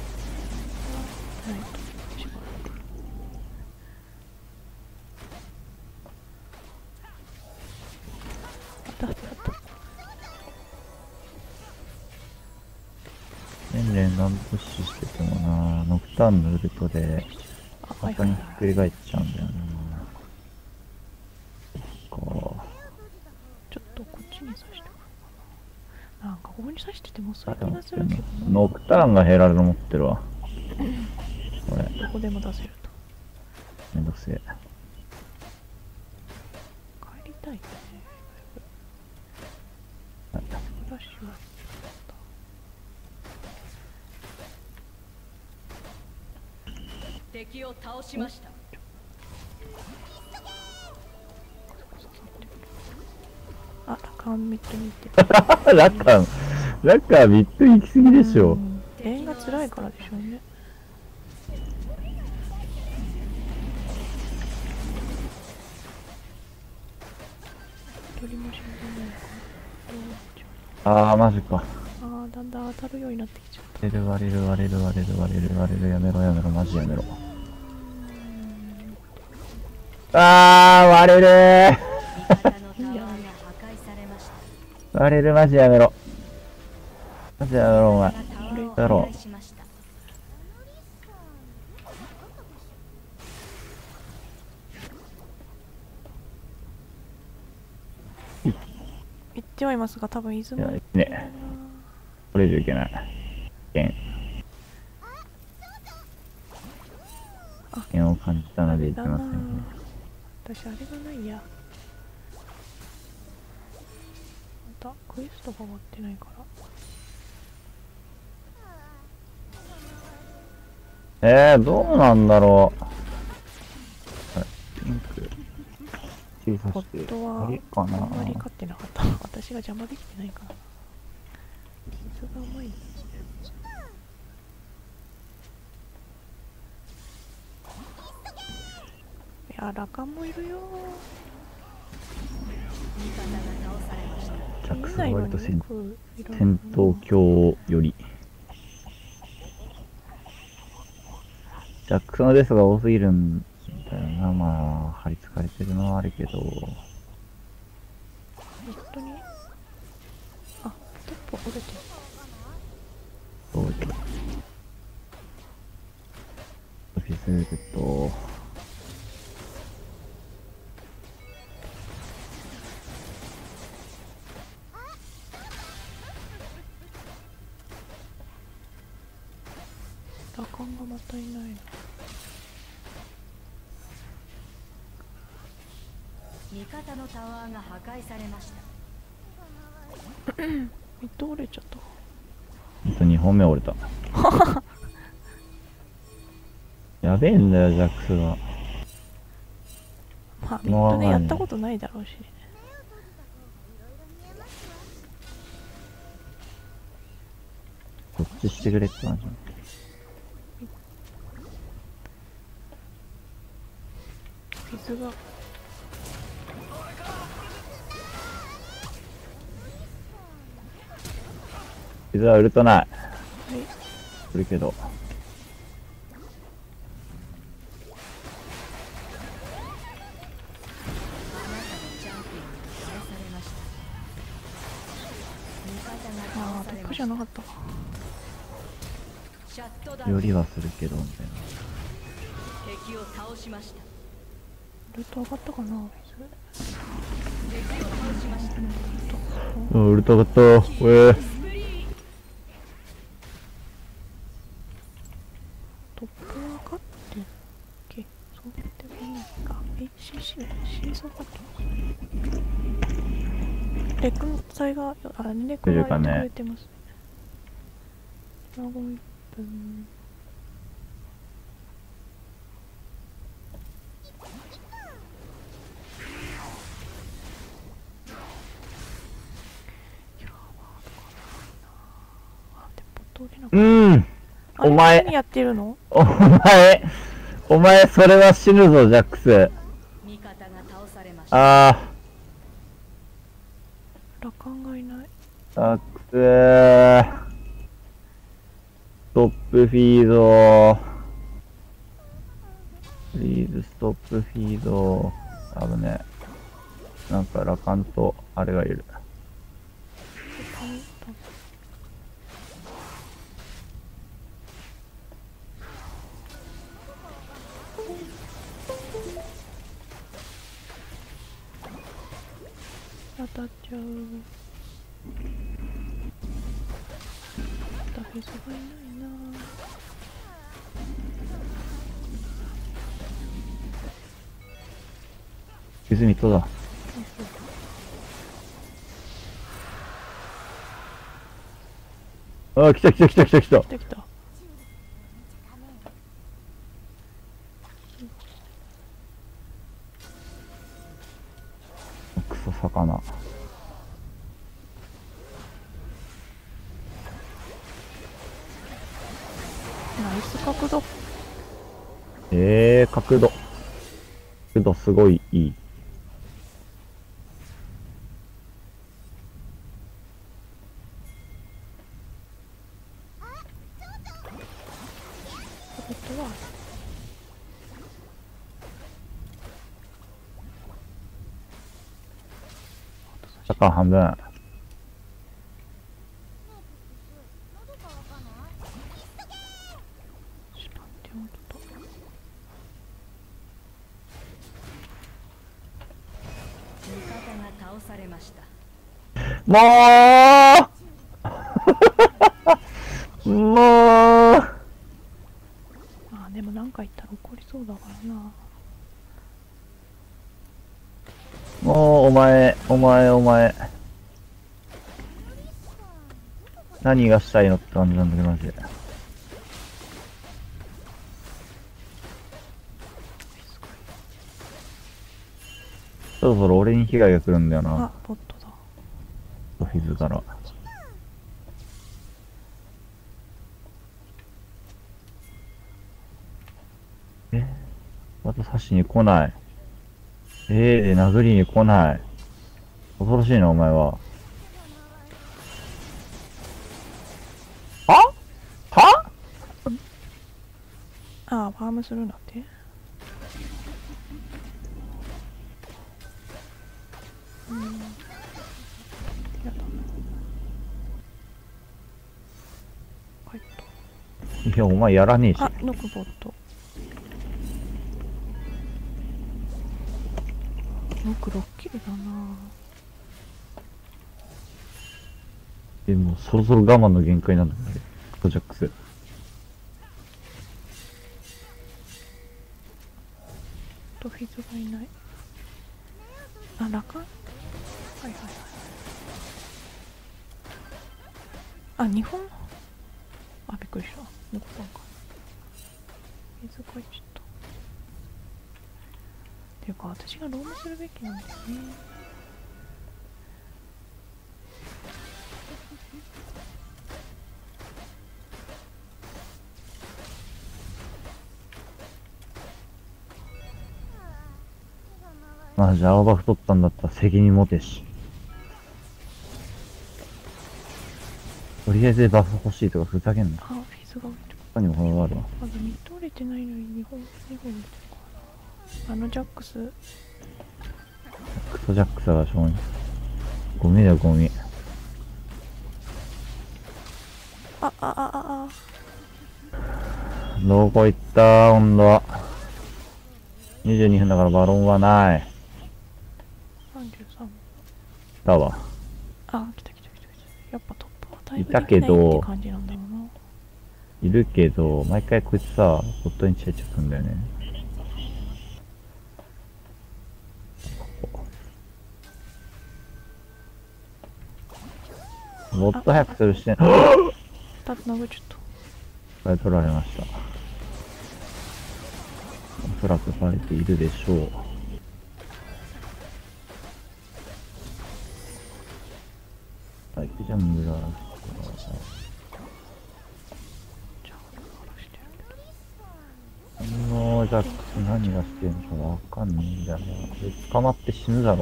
連ガンプッシュしててもな、ノクターンのウルトで他にひっくり返っちゃうんだよな。そっか。 ちょっとこっちに刺してくるかな。なんかここに刺しててもそういう気がするけどな。 ノクターンがヘラルド持ってるわ。これ。 どこでも出せると。 めんどくせえ。 帰りたいね。 はい、 フラッシュは。 敵を倒しました。 あ、ラカンミッドに行ってる。ラッカーミッド行き過ぎでしょ。 レーンが辛いからでしょうね。一人も死んでないかな。 あー、マジか。 あー、だんだん当たるようになってきちゃった。 割れる、やめろ、マジやめろ。あー、割れるー。割れる、マジやめろ。お前。やろう。 行ってはいますが、多分出雲ね。これ以上いけない。危険を感じたのでいけませんね。 私あれがないや。またクエストが終わってないから。 どうなんだろう。ピンク。小さして。あれかな。 あんまり勝ってなかった。私が邪魔できてないから。水がうまい。いや、ラカンもいるよ。 ジャックスは割と戦闘狂より。ジャックスのデスが多すぎるんだよな。まあ、張り付かれてるのはあるけど。 本当に？あ、トップ折れてる。 そうです。フィズールと、 ラカンがまたいないな。 味方のタワーが破壊されました。 ミッド折れちゃった。 ほんと2本目折れた。やべえんだよ、ジャックスが。 まあミッドでやったことないだろうし。 こっちしてくれって感じ。 水が水はウルトない。 はいするけど。 ああトップじゃなかったか。 よりはするけどみたいな。 敵を倒しました。 ルート上がったかな。 敵を倒しました。 ウルト上がったー。 トップ上がってるっけ。そうでもないか。CC 下がったレックの際がレックがやってくれてますね。ドラゴン1分。お前何やってるの？ お前それは死ぬぞジャックス。 味方が倒されました。 ああラカンがいない。 ジャックストップフィードプリーズストップフィード。多分ねなんかラカンとあれがいる。 当たっちゃう。ダフェスがいないな。 水ミッドだ。あ、来た。 来た。 クソ魚。 ナイス角度。 角度すごいいい。サッカー半分。 されました。 もうまあでもなんか言ったら怒りそうだからな。 もうお前何がしたいのって感じなんだけどマジで。そろそろ俺に被害が来るんだよな。 あ、ボットだ。 フィズから。また刺しに来ない。で殴りに来ない。恐ろしいな、お前は。はあ、ファームするんだって。やだ。帰った。 いや、お前やらねえし。 あ、ノクボット。ノク6キルだな。 もうそろそろ我慢の限界なんだけど、クトジャックス。 とフィズがいない。あ、ラカン。はいはいはい。あ、日本。あ、びっくりした。ノクさんか。水がちょっと。でていうか私がロームするべきなんだよね。 マジ青葉太ったんだったら責任持てし。とりあえずバフ欲しいとかふざけんな。 あ、フィズが降りてる。 他にもこれがあるわ。 まだミッド折れてないのに2本降りてるかな。あのジャックス。 クソジャック探しょうに。ゴミだよゴミ。どこ行った温度は。22分だからバロンはない。 33。 だわ。 あ、来た。やっぱトップはタイムいたできないけどって感じなんだろうな。 いるけど、毎回こいつさ、ボットにチェチェくんだよね。ボット早くするしてん。 だって殴っちゃった。 これ取られました。おそらくバレているでしょう。はい、じゃあ無駄。もうジャックス何がしてんのかわかんないんだよな。これ捕まって死ぬだろう。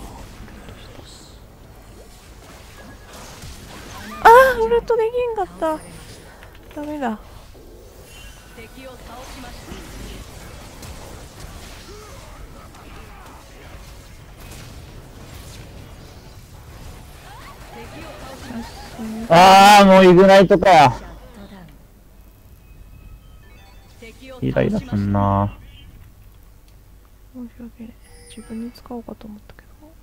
ウルトできんかった。ダメだ。 敵を倒しました。 ああ、もうイグナイトかよ。イライラすんな。 申し訳ない。自分に使おうかと思ったけ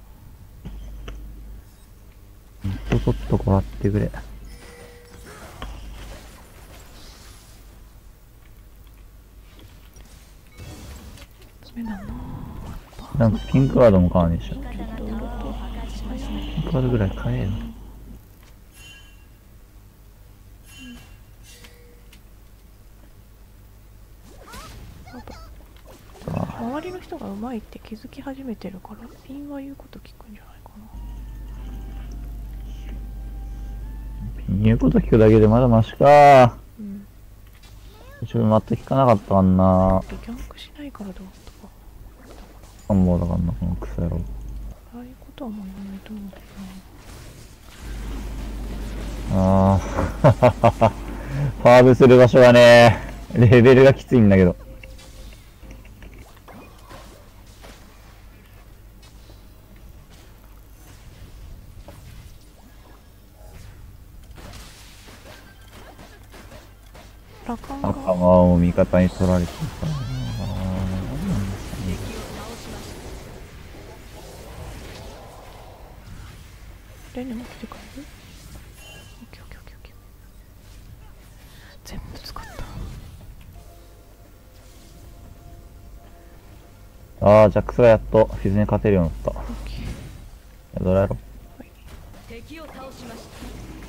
ど。 ちょっとこらってくれ。 ダメだな。 なんかピンクワードも買わねえしょ。ピンクワードぐらい買えよ。 周りの人がうまいって気づき始めてるから、ピンは言うこと聞くんじゃないかな。 ピン言うこと聞くだけでまだマシか。 うん。 ちょっと全く聞かなかったかんな。 ギャンクしないからどうとか。 願望だからな、このクソ野郎。 ああいうことはもう言わないと思うけああ、ファーブする場所がね、レベルがきついんだけど。 ラカン赤がも味方に取られてた。 レネも来てくれる？オッケー。全部使った。 ああ、ジャックスがやっとフィズに勝てるようになった。 オッケー。 ドラやろ。 はい。 敵を倒しました。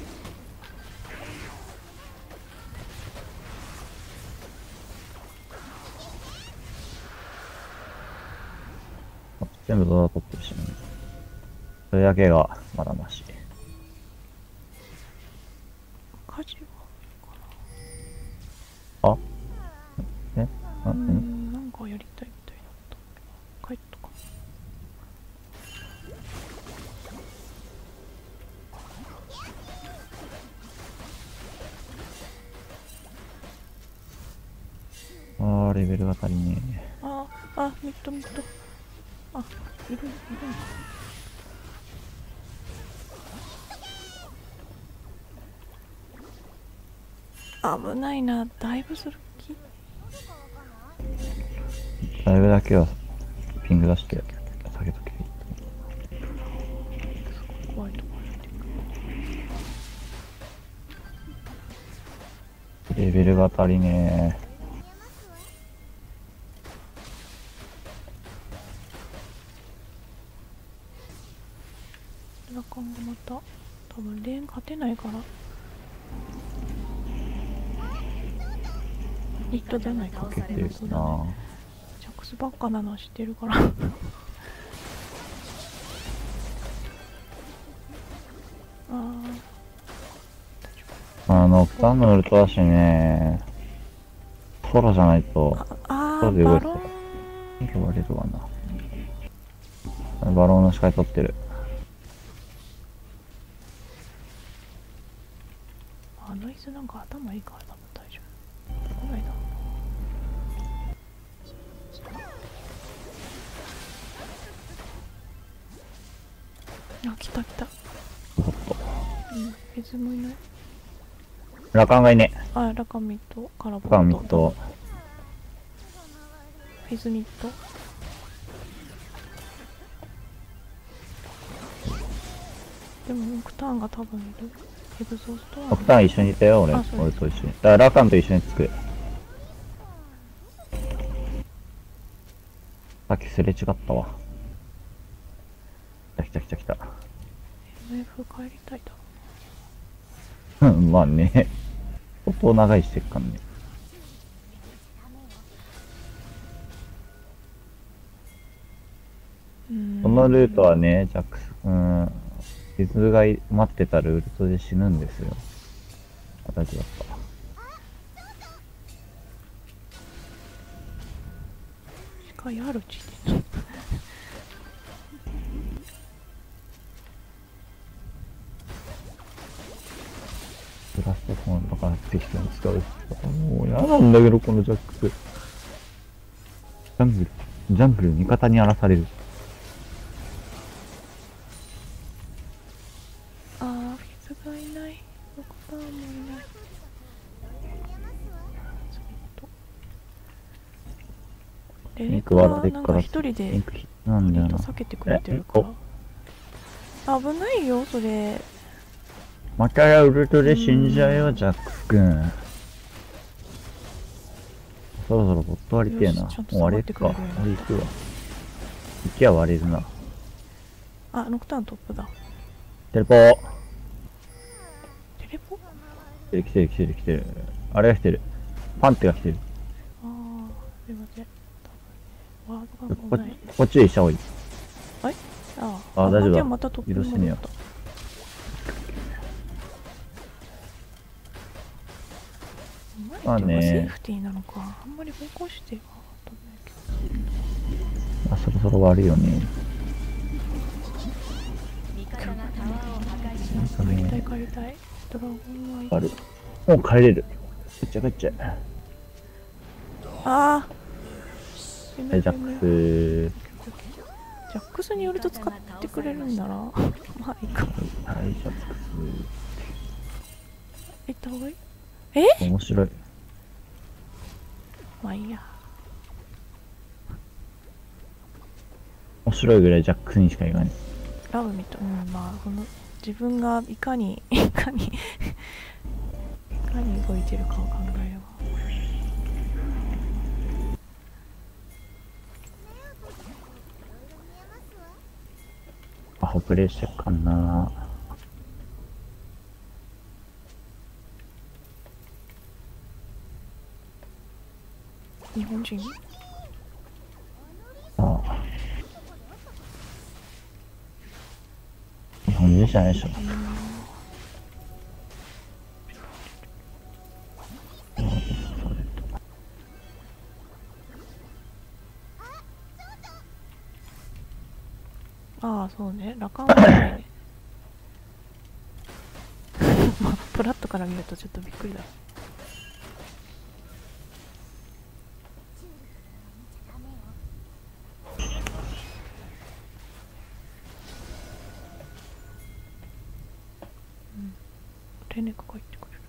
全部ドラ取ってるしね。それだけがまだマシ。 火事あはえあ、 なんかやりたいみたいだった。帰ったか。 あー、レベルが足りねミッド。あ、いるんだ。危ないな、だいぶする気。 え。だいぶだけはピング出して下げとけ。 怖いとこレベルが足りねえ。 ラカンがまた多分レーン勝てないからヒット出ないか。 かけてるな。 ジャッククスばっかなの知ってるからノクターンのウルトだしね。ソロじゃないと、ソロで動いてたら拾われるわな。バロンの視界取ってる。 あの椅子なんか頭いいから多分大丈夫。来ないな。あ、来た来た。 おっと。 うん、フェズもいない。 ラカンがいね。 あ、ラカミット、カラボラカンミット。 フェズミット。でもノクターンが多分いる。エグゾーストはノクターン一緒にいたよ、俺と一緒に。だからラカンと一緒につく。さっきすれ違ったわ。来た来た来た来た。 MF 帰りたいだうん、まあね。相当長いしてっかんね。このルートはね、ジャックス、傷が待ってたルートで死ぬんですよ。形だった。 視界あるちってんのブラストコーンとか適当に使う人もう嫌なんだけど、このジャックス。ジャングル味方に荒らされる。 あー、フェズがいない。ノクターンもいない。レレクはなんか一人でなんだよな。 避けてくれてるから。危ないよ、それ。 またやウルトで死んじゃうよ、ジャックスくん。そろそろボット割りてえな。もう割れるか。割り行くわ。行きゃ割れるな。 あ、ノクターントップだ。 テレポー。 テレポ？ 来てる来てる来てる。あれが来てる。パンテが来てる。 あー、すいません。ワードがもうない。 こっちでした方がいい。 はい？ああ、大丈夫だ。 またトップ移動してねえよ。まあね。 セーフティーなのか。あんまり方向してはわかんないけど。 あ、そろそろ悪いよね。 帰りたい帰りたい。ドラゴンはある。もう帰れる。帰っちゃ帰っちゃ。 ああ。 ジャックス。 ジャックスによると使ってくれるんならまあいいか。 はい、ジャックス。 行った方がいい？ 面白い。 まあいいや。 面白いぐらいジャックスにしかいかない。 ラブミと、まあこの自分がいかに動いてるかを考えれば。 アホプレイしてっかんな。 日本人？ ああ。日本人じゃないでしょ。 ああ、そうね。ラカンはないね。まあ、プラットから見るとちょっとびっくりだ。レネクが入ってくる。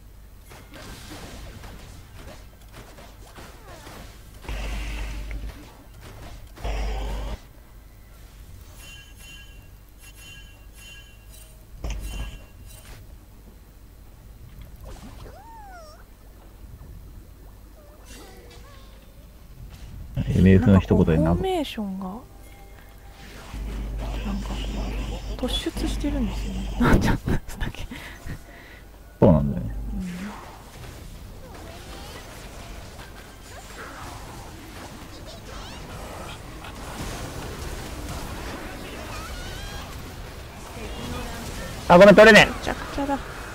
MF の一言でフォなーメーションがなんか突出してるんですよね。なんちゃっただけ。 そうなんだよね。 あ、ごめん、取れねめちゃくちゃだ。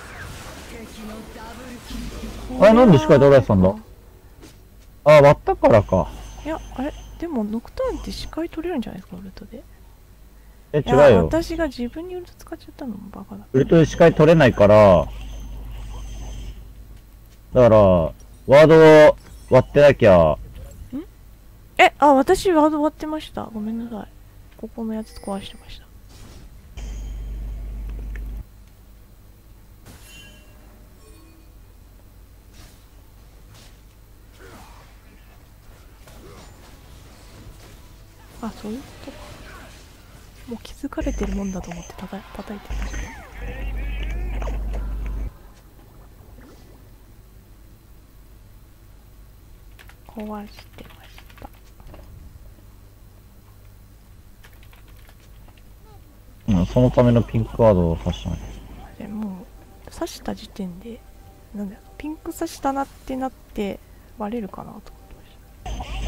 え。あれ、なんで視界取られてたんだ。あ、割ったからか。 いや、あれでもノクターンって視界取れるんじゃないですか、ウルトで。 え、 いや、 違うよ。 私が自分にウルト使っちゃったのもバカだ。 ウルトで視界取れないから、だから、ワードを割ってなきゃ、 あ、私ワード割ってました。ごめんなさい。ここのやつ壊してました。あ、そういうことか。もう気づかれてるもんだと思って叩いてました。壊してました。 うん、そのためのピンクワードを刺したの。 でもう刺した時点でなんだよ、ピンク刺したなってなって割れるかなと思ってました。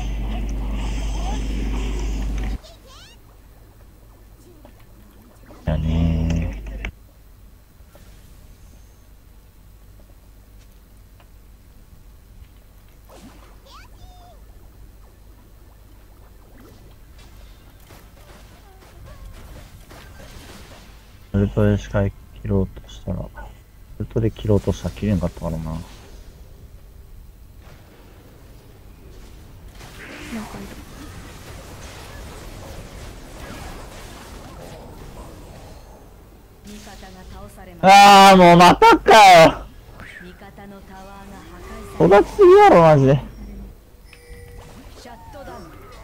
やねウルトで視界切ろうとしたら、ウルトで切ろうとしたら切れんかったからな。 なんかいる。 味方が倒されました。 あー、もうまたかよ。 味方のタワーが破壊され育ちすぎやろ、マジで。 シャットダウン。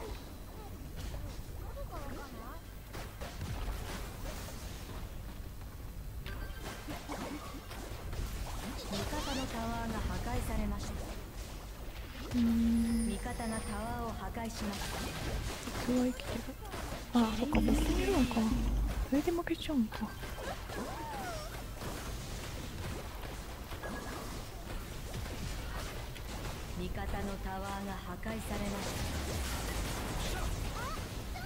味方のタワーが破壊されました。味方がタワーを破壊しました。 普通は生きてる。あ、そっか、ボスにいるのか。それで負けちゃうんか。 味方のタワーが破壊されました。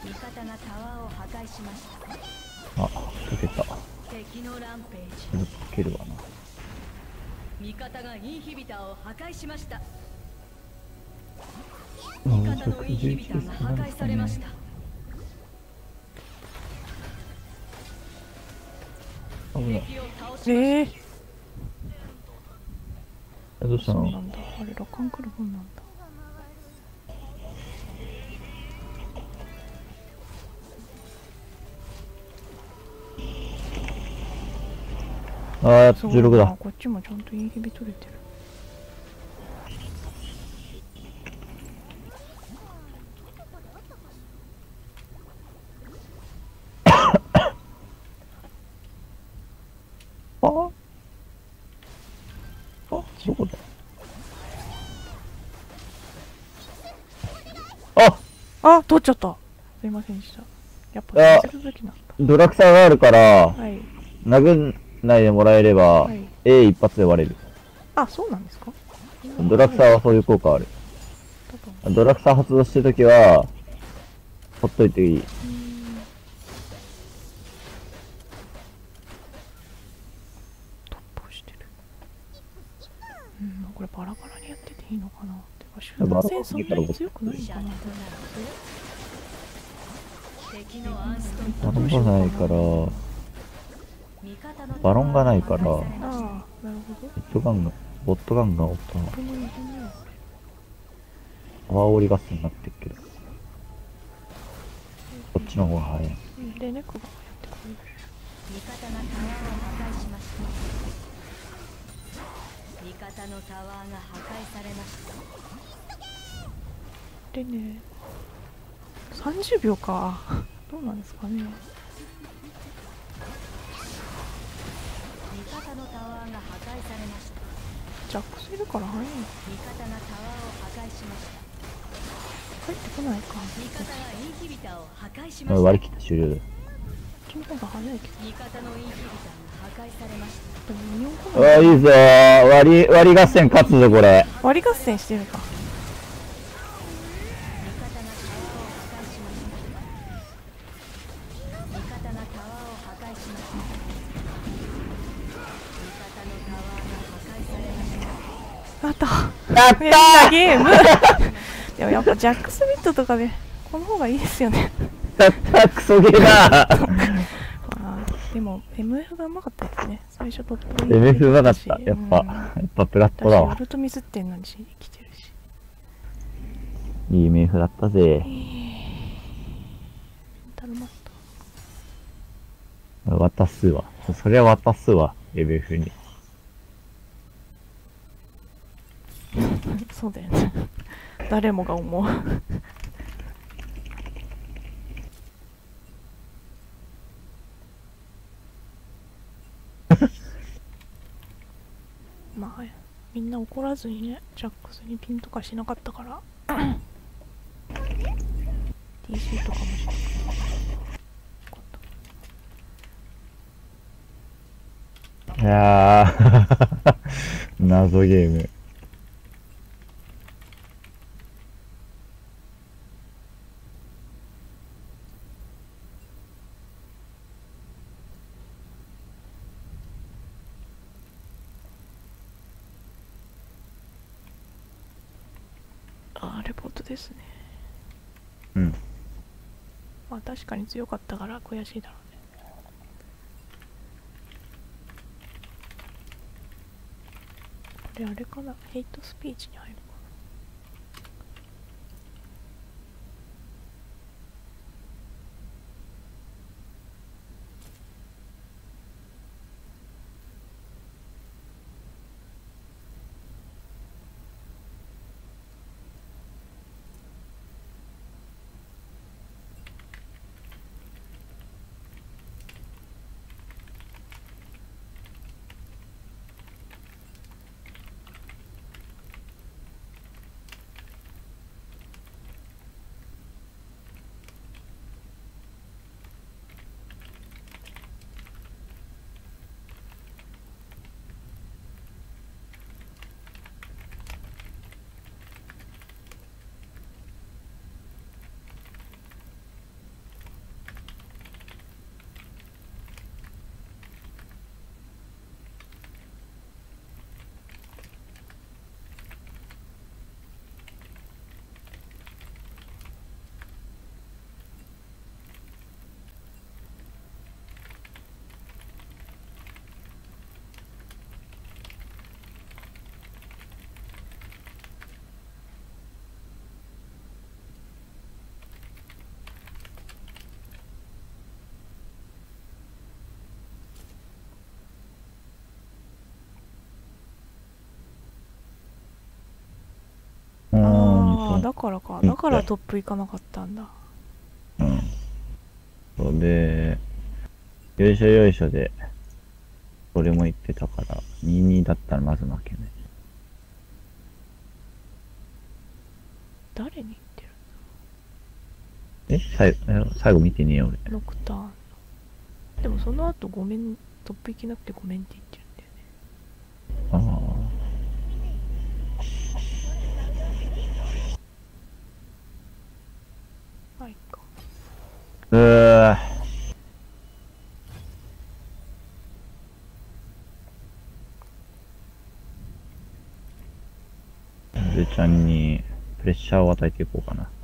味方がタワーを破壊しました。 あ、溶けた。 敵のランページ。 それ溶けるわな。 味方がインヒビターを破壊しました。味方のインヒビターが破壊されました。 危ない。 敵を倒しました。 どうしたの？ そうなんだ。あれ、羅漢来るもんなんだ。 あー、やっと16だ。 こっちもちゃんとインヒビ取れてる。 ああ、どこだ。あ、 取っちゃった。すいませんでした。やっぱあするべきなんだ。 ドラクサがあるから、 はい。 殴んないでもらえれば、 はい、 A 一発で割れる。 あ、そうなんですか？ ドラクサはそういう効果ある。ドラクサ発動してるときは、ほっといていい。 突破してる。これバラバラにやってていいのかな。てか集団戦そんなに強くないのかな。 バロンがないから、バロンがないから、 ああ、なるほど。 ボットガンがおったの。 ここにいるね。 泡折り合戦になってるけど。こっちの方が早い。 で、猫がやってくれる。 味方がタワーを破壊しました。味方のタワーが破壊されました。 でね、30秒か。どうなんですかね。 味方のタワーが破壊されました。 ジャックスいるから早い。 味方がタワーを破壊しました。 入ってこないか。 味方がインヒビターを破壊しました。 割り切って終了だ。 こっちの方が早いけど。 味方のインヒビターが破壊されました。 でもミニオン来ない。 ああ、いいぞー。割り合戦勝つぞ、これ。 割り合戦してるか。 味方がタワーを破壊しました。味方がタワーを破壊しました。 かった。 やったみんなゲームでもやっぱジャックスミットとかでこの方がいいですよね。 やったクソゲーだでも MF がうまかったですね。最初トップ MF うまかった。やっぱプラットだわ。 私ウルトミスってんのに来てるし。 いい MF だったぜ。 頼まっ渡すわ。それは渡すわ、MF に。 そうだよね。誰もが思う。まあみんな怒らずにね、ジャックスにピンとかしなかったからDC とかもしなかった。 いやー謎ゲーム。 レポートですね。 うん。 まあ確かに強かったから悔しいだろうね。これあれかな、ヘイトスピーチに入るかだからか。だからトップ行かなかったんだ。 うん。そうで、よいしょよいしょで、俺も言ってたから、2-2だったらまず負けない。 誰に言ってる最後見てねえよ、俺。 ノクターンの。でもその後ごめん、トップ行けなくてごめんって言ってるんだよね。 ああ。 はいか。 ルちゃんにプレッシャーを与えていこうかな。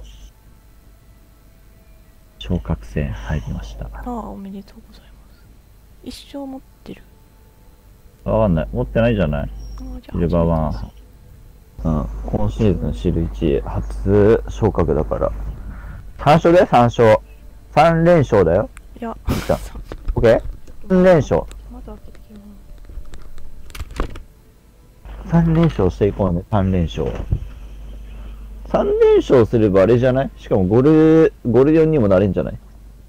昇格戦入りました。 おめでとうございます。一生持ってる。 わかんない。持ってないじゃない。シルバーワン。うん。今シーズンシル1初昇格だから。3勝だよ、3勝。3連勝だよ。 いや。 じゃあ。オッケー ?3 連勝。 まだ開けてきます。3連勝していこうね、3連勝。3連勝すればあれじゃない？しかもゴル4にもなれんじゃない？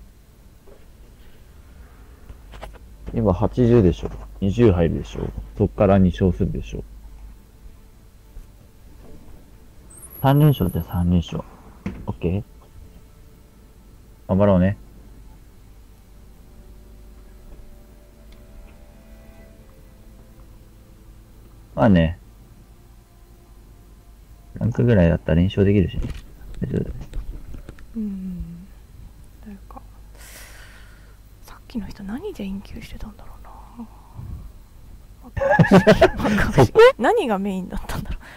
今80でしょ。20入るでしょ。そっから2勝するでしょ。3連勝って3連勝。オッケー？頑張ろうね。まあね。ランクぐらいだったら連勝できるしね。大丈夫だね。 誰か。さっきの人何でインキューしてたんだろうな。何がメインだったんだろう。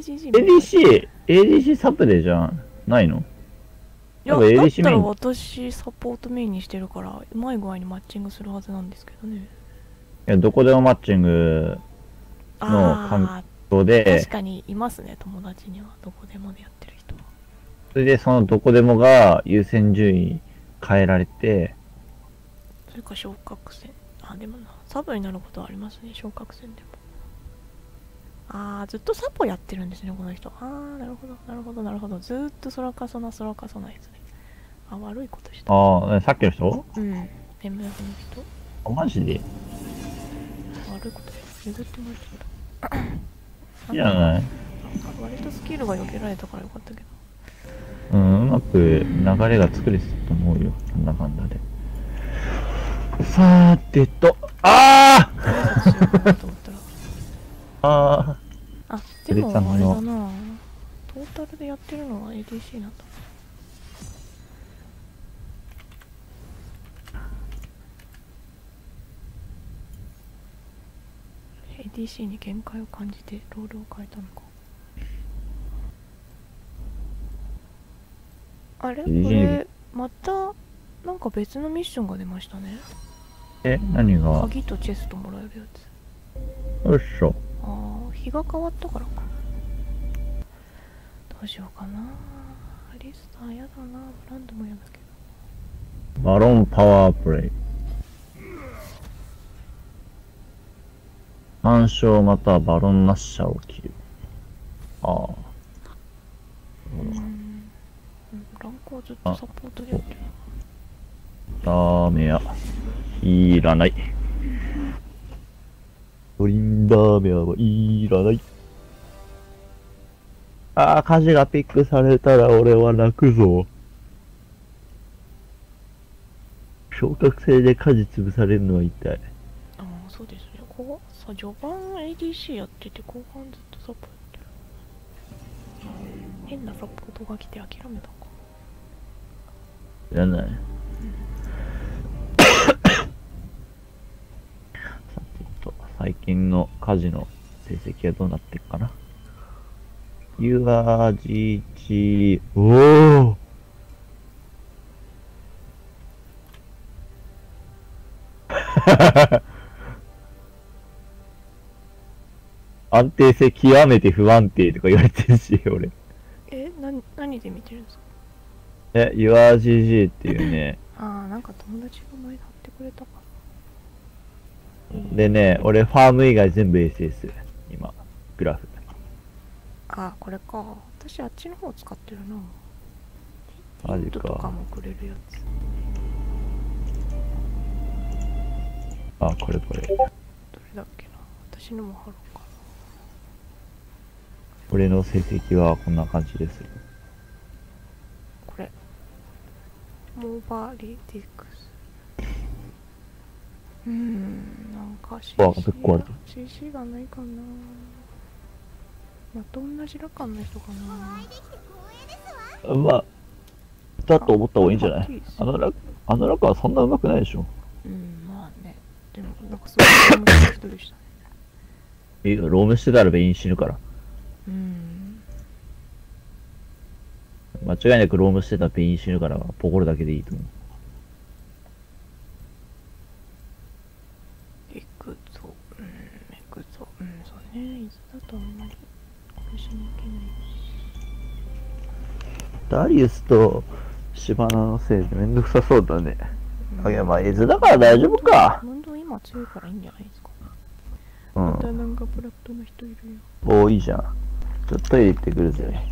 BGG も ADC サプでじゃないの？ いや、 多分だっ ADC たらメイン。 私サポートメインにしてるからうまい具合にマッチングするはずなんですけどね。 いや、どこでもマッチングの環あ境あ、 で、 確かにいますね、友達には。どこでもでやってる人は。 それでそのどこでもが優先順位変えられて、 それか昇格戦。あ、でもな、サブになることはありますね、昇格戦でも。ああ、ずっとサポやってるんですね、この人。ああ、なるほど、なるほど、なるほど。ずーっとそらかさなやつね。あ、悪いことした。 ああ、さっきの人？ うん。MF の人。 あ、マジで？ 悪いことした。譲ってもらっちゃった。 いいじゃない？ 割とスキルが避けられたからよかったけど。 うん、うまく流れが作れてたと思うよ。なんだかんだで。さーてと、あ挨拶しようかなと思ったら。 ああ、でもあれだな。トータルでやってるのは ADC なんだ。ADC に限界を感じてロールを変えたのか。あれこれまたなんか別のミッションが出ましたね。 何が？ 鍵とチェストもらえるやつ。 よっしょ。 ああ、日が変わったからか。どうしようかな。アリスターやだな。ブランドもやだけど。 バロンパワープレイ。干渉またはバロンナッシャーを切る。ああ。 ランクはずっとサポートでやってる。 ダメや。いらない。トリンダーメアはいらない。ああ、火事がピックされたら俺は泣くぞ。昇格制で火事潰されるのは痛い。 ああ、そうですね。こうさ、序盤 ADC やってて後半ずっとサポやってる。変なサポートが来て諦めたか。 いらない。さてと、最近の火事の成績はどうなっていくかな。URGG、おー安定性極めて不安定とか言われてるし、俺。 何で見てるんですか？ URGG っていうね。 ああ、なんか友達が前貼ってくれたかでね、俺ファーム以外全部 SS。今、グラフ。 な。ああ、これか。私あっちの方使ってるな。 マジヒントとかか。 もくれるやつ。 あ、これ。 どれだっけな。私のも貼ろうかな。 俺の成績はこんな感じです。 これ。モーバリティクス。なんか CC がないかな。また同じラカンの人かな。 まあ、だと思った方がいいんじゃない？あのラカはそんな上手くないでしょ。 まあね。でも、なんかすごい面白い人でしたね。 いいよ、ロームしてたらベイン死ぬから。間違いなくロームしてたらベイン死ぬから、ポコるだけでいいと思う。 そうね。伊豆だとあんまり殺しに行けないし。 ダリウスとシバナのせいでめんどくさそうだね。いや、まあ、伊豆だから大丈夫か。 ムンド今強いからいいんじゃないですか。 うん。 またなんかプラットの人いるよ。 おー、いいじゃん。ちょっとトイレ行ってくるぜ。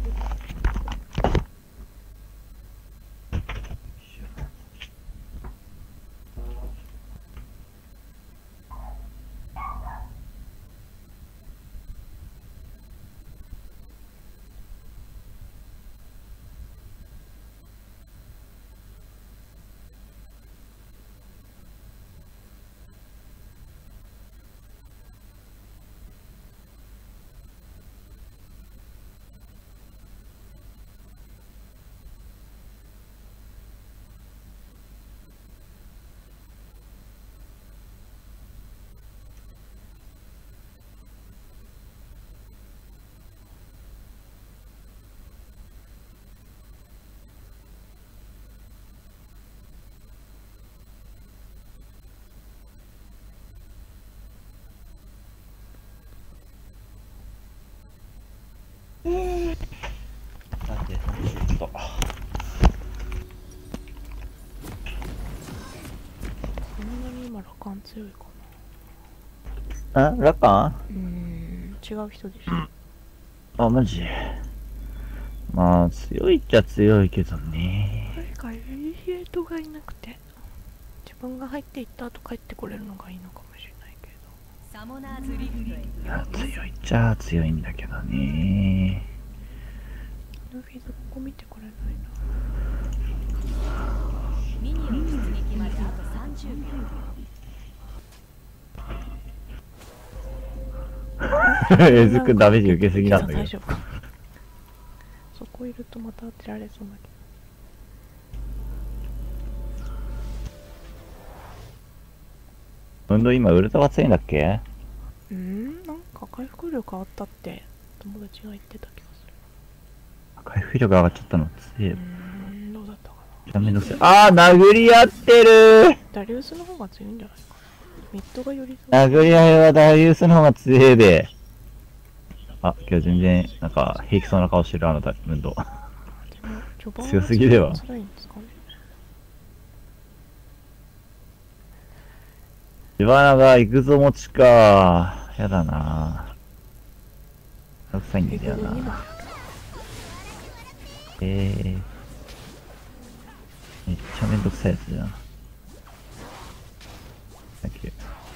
と。 そんなに今ラカン強いかラカな。違う人でしょ。 ン？マジ？まあ、強いっちゃ強いけどね。 確かにイニシエートがいなくて、自分が入っていった後帰ってこれるのがいいのかもしれないけど。 サモナーズリフトへ強いっちゃ強いんだけどね。 ルフィズここ見てくれないミニオン出撃まであと30秒。 エズくダメージ受けすぎなんだけど。 大丈夫か。そこいるとまた当てられそうだけど。運動今ウルトラ強いんだっけ？ なんか回復力あったって友達が言ってた気がする。 回復力上がっちゃったの強い。 どうだったかな。 じゃめんどくさい。殴り合ってる。 ダリウスの方が強いんじゃないかな。ミッドがより殴り合いはダリウスの方が強いで。今日全然、なんか、平気そうな顔してる運動。強すぎでは。 辛いんですかね。 ジバナが行くぞ持ちか。やだな。めんどくさいんだよな。めっちゃめんどくさいやつじゃん。サンキュー。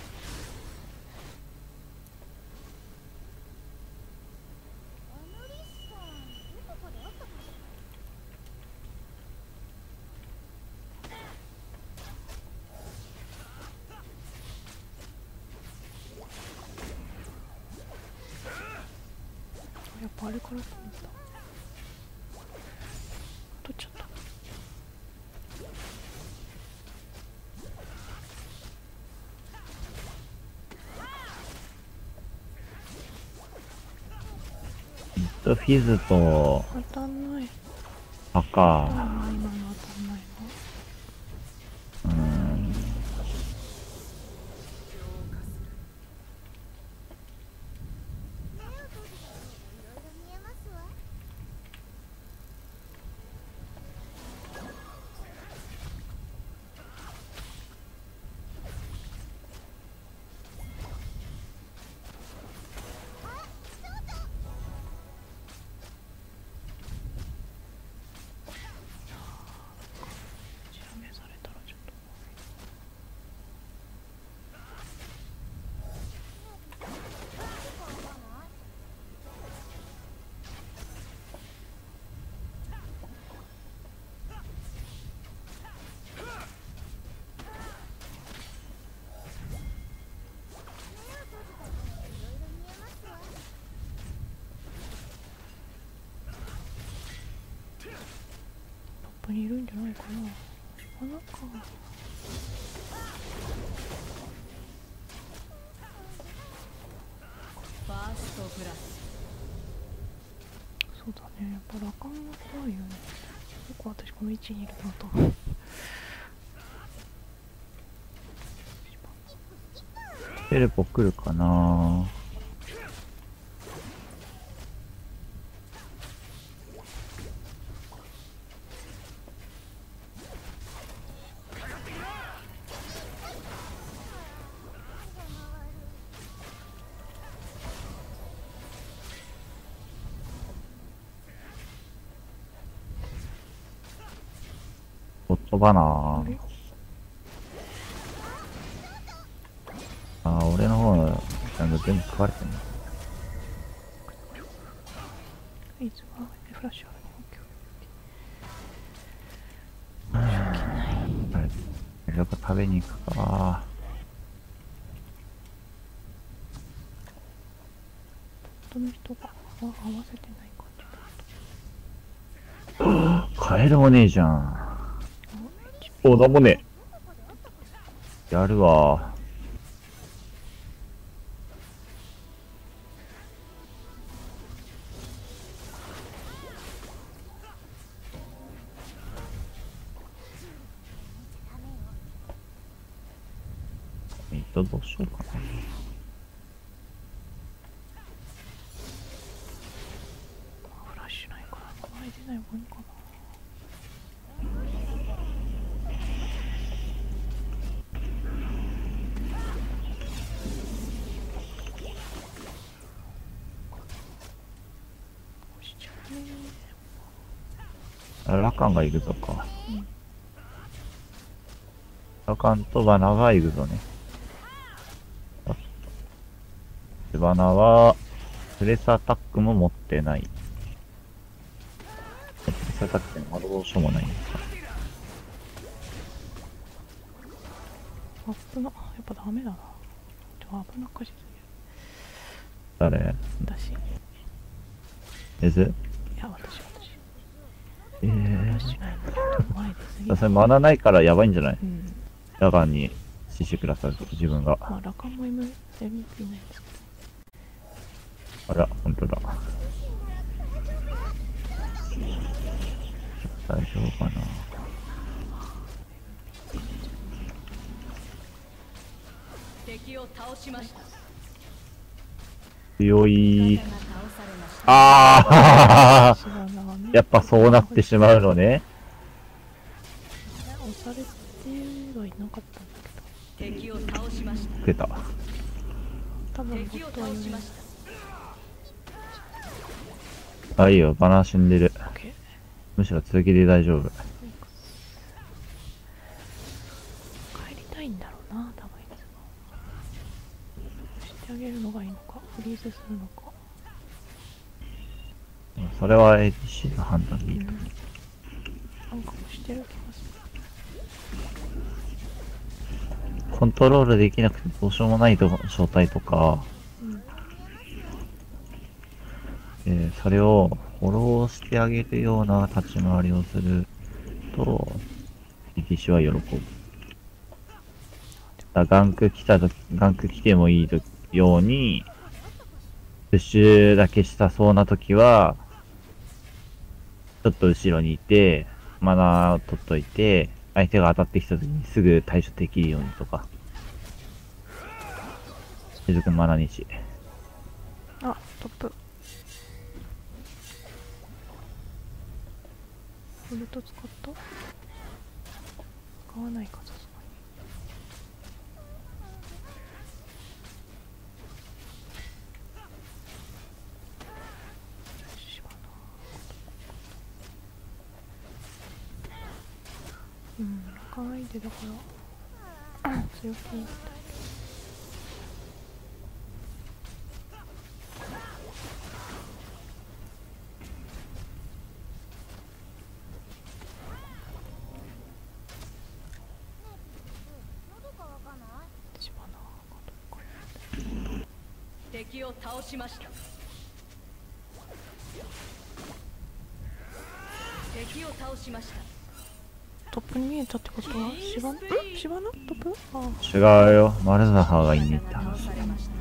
やっぱあれから来るんだ。取っちゃった。 フィズと、 当たんない。 赤。 今の当たんないの。トップにいるんじゃないかな。なんかファーストブラス。 そうだね。やっぱラカンが怖いよね。よく私この位置にいるなと思う。 テレポ来るかな。言葉な俺の方のなんか全部食われてんの。 いつはフラッシュあるの。 あれ、やっぱ食べに行くか。 どの人が合わせてない感じだ。 カエルもねえじゃん。なんもねえ。やるわ。どうしようかな。 フラッシュないから前出ない方がいいかな。 ラカンが行くぞか。 うん。 ラカンとバナが行くぞね。でバナは、プレスアタックも持ってない。プレスアタックの窓どうしようもないんですか。 危な。やっぱダメだな。危なっかしす誰？ ぎる。私。いえず？ や、私。 えー。 私が前ですぎそれマナないからやばいんじゃない？ うん。 ラガンに死守くださる自分が。 まあ、ラカンも MVP ないんですけあら、ほんとだ。大丈夫かな。 敵を倒しました。 強い。 味方が倒されました。 あど。 あ知らないね。 やっぱそうなってしまうのね。 押されてはいなかったんだけど。 敵を倒しました。 出た。 多分敵をボットは倒しま読めない。 した。 あ、いいよ。バナー死んでる。 オッケー。 むしろ続きで大丈夫。 帰りたいんだろうな、多分いつも。してあげるのがいいのか、フリーズするのか。 それは ADC の判断でいいと思う。 なんかもしてる気がする。 コントロールできなくてどうしようもない状態とか、それをフォローしてあげるような立ち回りをすると、ADC は喜ぶ。ガンク来てもいいように、プッシュだけしたそうな時は、ちょっと後ろにいて、マナーを取っといて、相手が当たってきた時にすぐ対処できるようにとか。しずくんマナ西。 あ、トップ。ウルト使った？使わないか、さすがに。しばな。うん、ラカン相手だから強気にいきたい。しばな。 敵を倒しました。敵を倒しました。 トップに見えたってことはシバナトップ？あ違うよ。マルザハがいいねって倒話。 されました。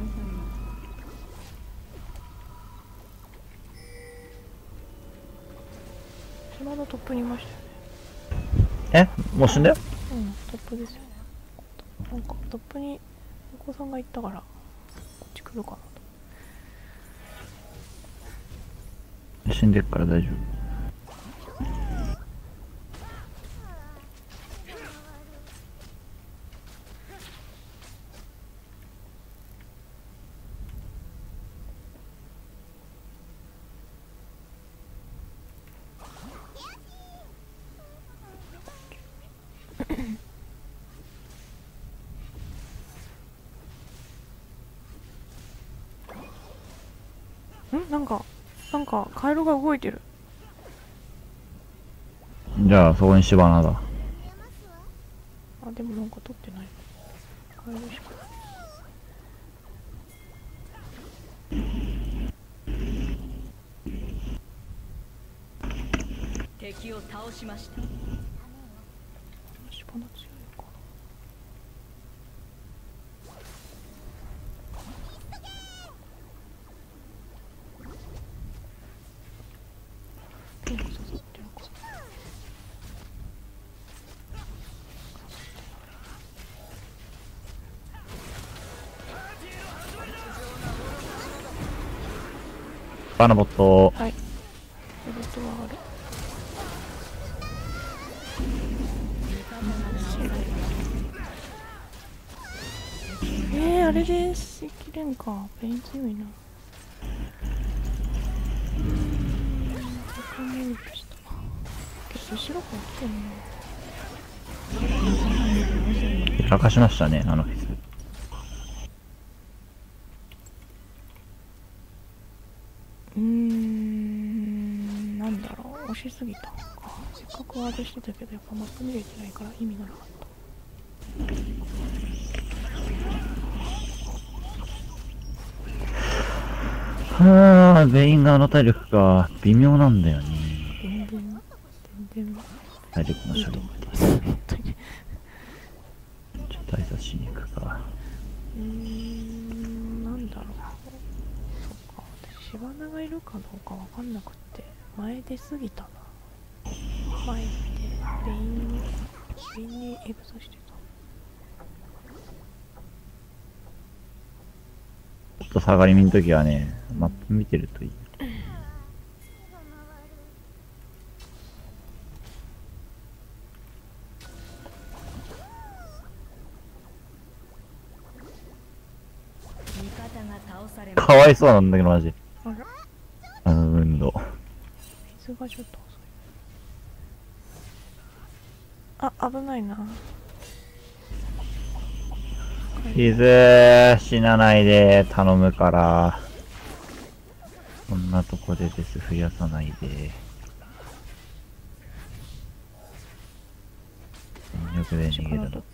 シバナトップにいましたよね。 もう死んだよ。 うん、トップですよね。なんかトップにお子さんが行ったからこっち来るかなと。 死んでっから大丈夫。 なんかカエルが動いてる。 じゃあそこにシバナだ。 あ、でもなんか取ってない。カエルしかない。 敵を倒しました。 シバナ強いのかな。なんか刺さってるか。 バナボット。 はい。ウルトはある。あれでしきれんか。ベイン強いな。他にウルトした。 後ろ入ってんの。 やらかしましたね、あのフェス。 なんだろう、押しすぎたんか。せっかくワードしてたけど、やっぱマップ見れてないから意味がなかった。 はぁ、全員があの体力か、微妙なんだよね。 全然体力の処理。 いいと思います。本当に。 ちょっと挨拶しに行くか。 なんだろう。そっか、私、シバナがいるかどうかわかんなくって、前出過ぎたな。前って、ベインにエグザしてた。 ちょっと下がり見のときはね、マップ見てるといい。かわいそうなんだけど、マジ。あの運動。 水がちょっと遅い。あ、危ないな。 水、死なないで、頼むから。こんなとこでデス増やさないで。全力で逃げるの。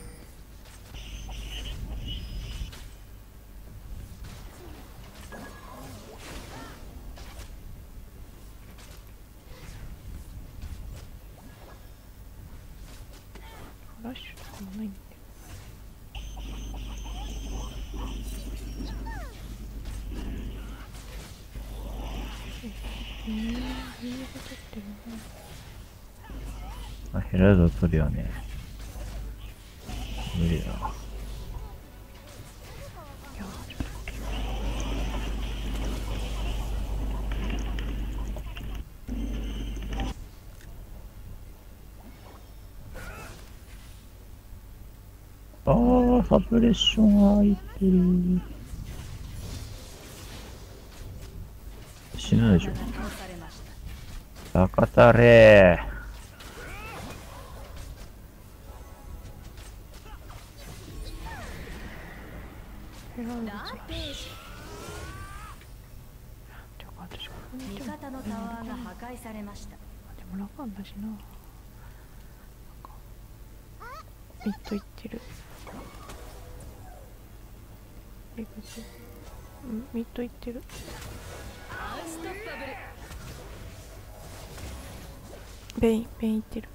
ラッシュとかもないんだよ。 ヘラルド取るよね。無理だ。ああ、サプレッション入ってる。死ぬでしょ。高たれー。 味方のタワーが破壊されました。 でもラカンだしな。ミッドいってる。ミッドいってる。ベインいってる。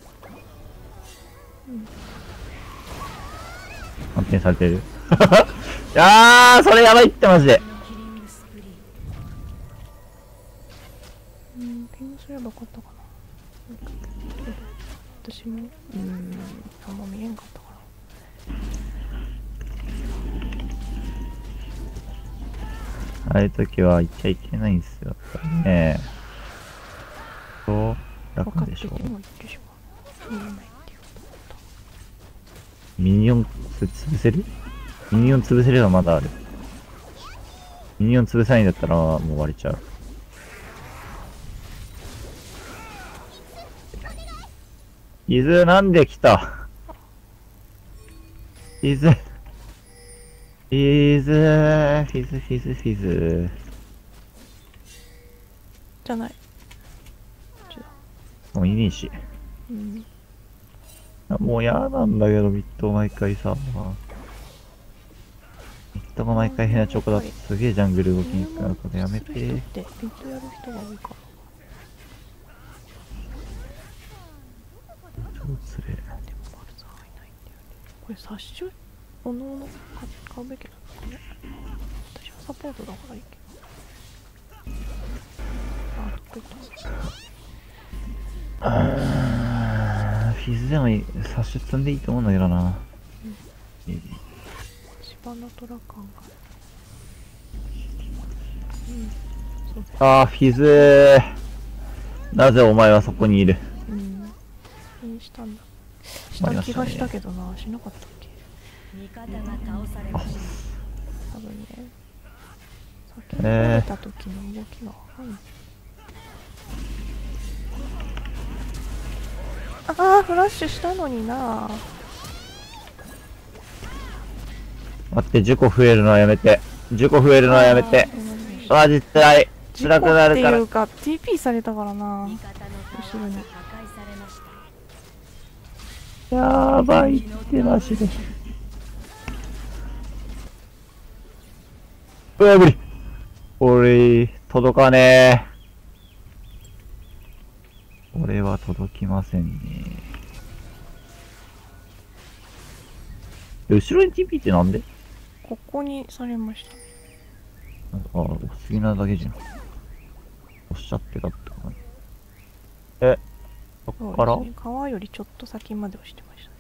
反転されてる。いやー、それやばいってマジで。 ピングすればよかったかな。私もあんま見えんかったから。 ああいう時は行っちゃいけないんですよ。ねえ。そう、楽でしょ。 分かってても言ってしまう。見えないっていうこと。 ミニオン潰せる？ミニオン潰せればまだある。ミニオン潰さないんだったらもう終われちゃう。伊豆なんで来た？伊豆。フィズ。 じゃない。 もういねえし。もう嫌なんだけど、ミッド毎回さ。ミッドが毎回変なチョコだとすげえジャングル動きにくくなるからやめて。 ミッドやる人が多いから。 超つれえ。 でもバルザーいないんだよね。これサッシュおのおの買うべきなのかね。私はサポートだからいいけど。どこ行ったの？ フィズでもサッシュ積んでいいと思うんだけどな。 シバナトラ感が。 あー、フィズなぜお前はそこにいる？ したんだ。した気がしたけどな、しなかったっけ？ 味方が倒されました。 多分ね。先に倒れた時の動きがわかんない。 あ、フラッシュしたのにな。 待って、10個増えるのはやめて。10個増えるのはやめて。うわ、実際、辛くなるから。 っていうか TP されたからな。 味方のタワーが破壊されました。 やばいってマジで。うわ、無理。俺、届かねえ。俺は届きませんね。後ろに TP ってなんで？ ここにされました。 あ、押しすぎなだけじゃん。押しちゃってたってことね。え、そっから、 そうですね、川よりちょっと先まで押してましたね。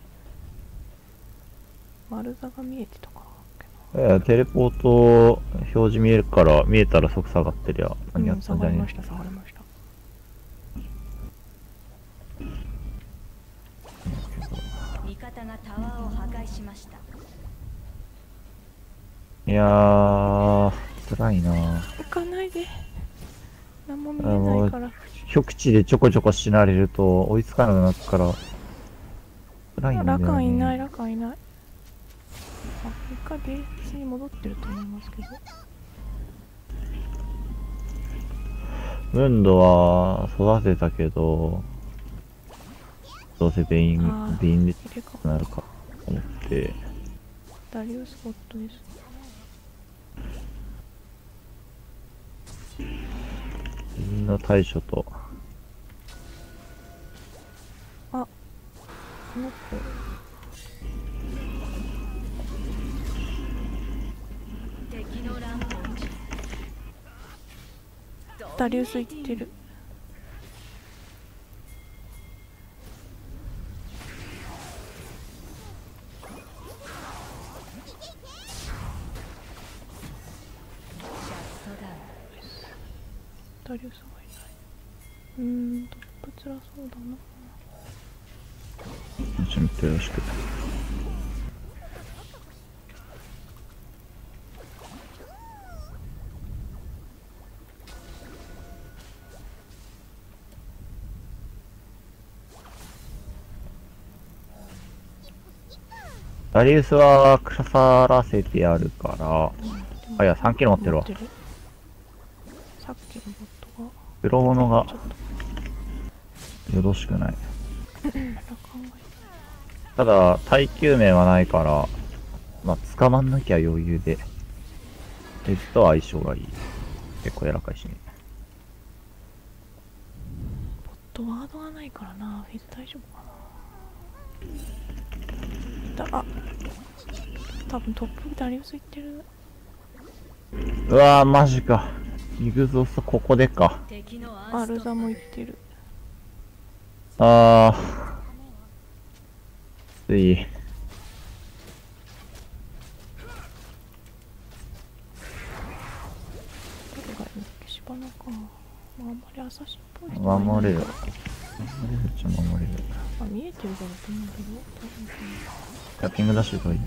丸座が見えてたかテレポート表示見えるから、見えたら即下がってりゃ、何やな。 ったんじゃね下がりました、下がりました。 味方がタワーを破壊しました。 いやー、辛いな。 行かないで。何も見えないから。 極地でちょこちょこ死なれると追いつかなくなるから、辛いんだよね。 ラカンいない、ラカンいない。あ、一回ベースに戻ってると思いますけど。 ムンドは育てたけど、どうせベインで入れかなるかと思って。 ダリウスボットです。 みんな対処と、 あ、この子。 敵の乱暴中。 ダリウスいってる。ダリウスがいない。トップ辛そうだな。 ちょっとよろしく。ダリウスは腐らせてやるから、あ、いや、3キロ持ってるわ。 さっきのボットが。 黒物が、よろしくない。ただ、耐久面はないから、まあ、捕まんなきゃ余裕で。ヘッドは相性がいい。結構柔らかいしね。 ボットワードがないからな。フェイズ大丈夫かな。あ、多分トップダリウスいってる。 うわぁ、マジか。イグゾスここでか。 アルザもいってる。 あー。つい。 シバナか。あんまり朝日っぽい人守れる。めっちゃ守れる。 あ、見えてるからと思うけど。 タッピングダッシュがいい。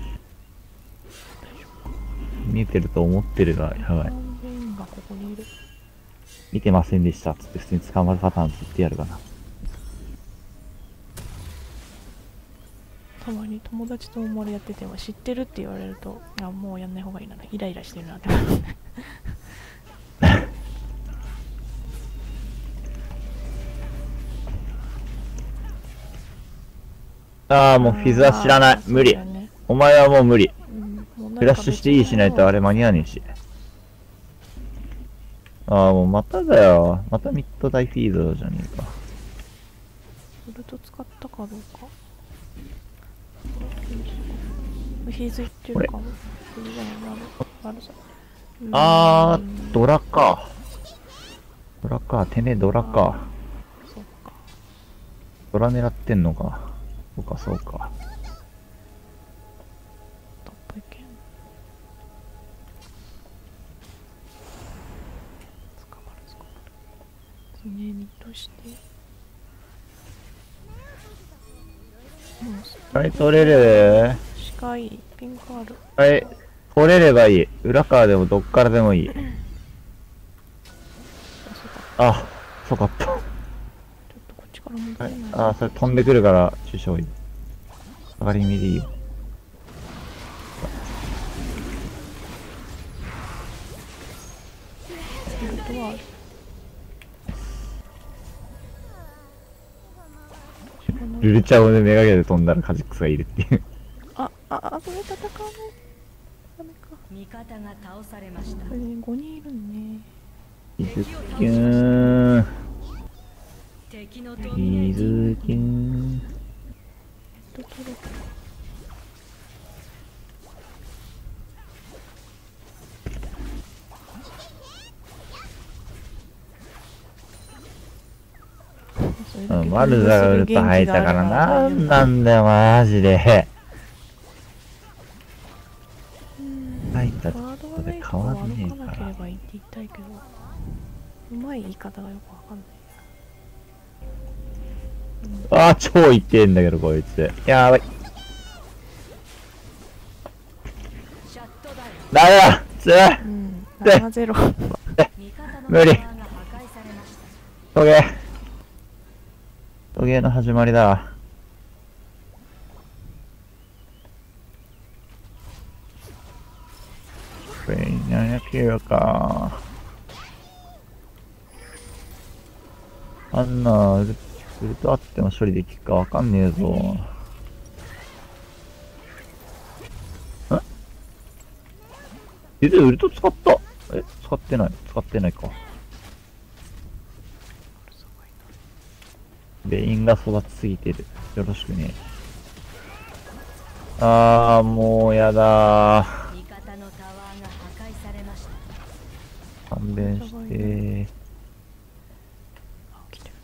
見えてると思ってるがやばい。見てませんでしたっつって普通に捕まるパターンずってやるかな。 たまに友達と思われやってても知ってるって言われると、いやもうやんない方がいいな、イライラしてるなって思う。 ああ、もうフィズは知らない。無理。お前はもう無理。フラッシュしていいしないとあれ間に合わねえし。ああ、もうまただよ。またミッドダイフィードじゃねえか。 ウルト使ったかどうか。フィズいってるかも。 あー、ドラか。ドラか。てめえドラか。 そうか。 ドラ狙ってんのか。そうか、そうか。 トップいけん。捕まる。常にとして。 はい、取れる？ 近い。ピンクある。 はい、取れればいい。裏側でもどっからでもいい。あ、そうかった。 ちょっとこっちから戻はいれない。 ああ、それ飛んでくるから注射多い。上がり身でいいよ。 ルトワール。 ルルチャオでめがけて飛んだらカジックスがいるっていう。 それ戦わない。ダメか。 味方が倒されましたこれ5人いるね。 イズキューン。 敵のドミネイーティングズキューン。 どこだ。 マルザがウルト吐いたからなんなんだよ、マジで。入ったところで変わんねえかなけれら。 ばいいって言いたいけど、うまい言い方がよくわかんない。 ああ、超痛えんだけど、こいつ。やばい。 シャットダウンダメだつーうん、7-0。 味方の無理タワーが破壊されましたトゲトゲの始まりだ。700か。あんな、ウルトあっても処理できるかわかんねえぞ。んウルト使った。使ってない。使ってないか。ベインが育ちすぎてる。よろしくね。あー、もうやだー。 味方のタワーが破壊されました勘弁してー。 あ、来てる。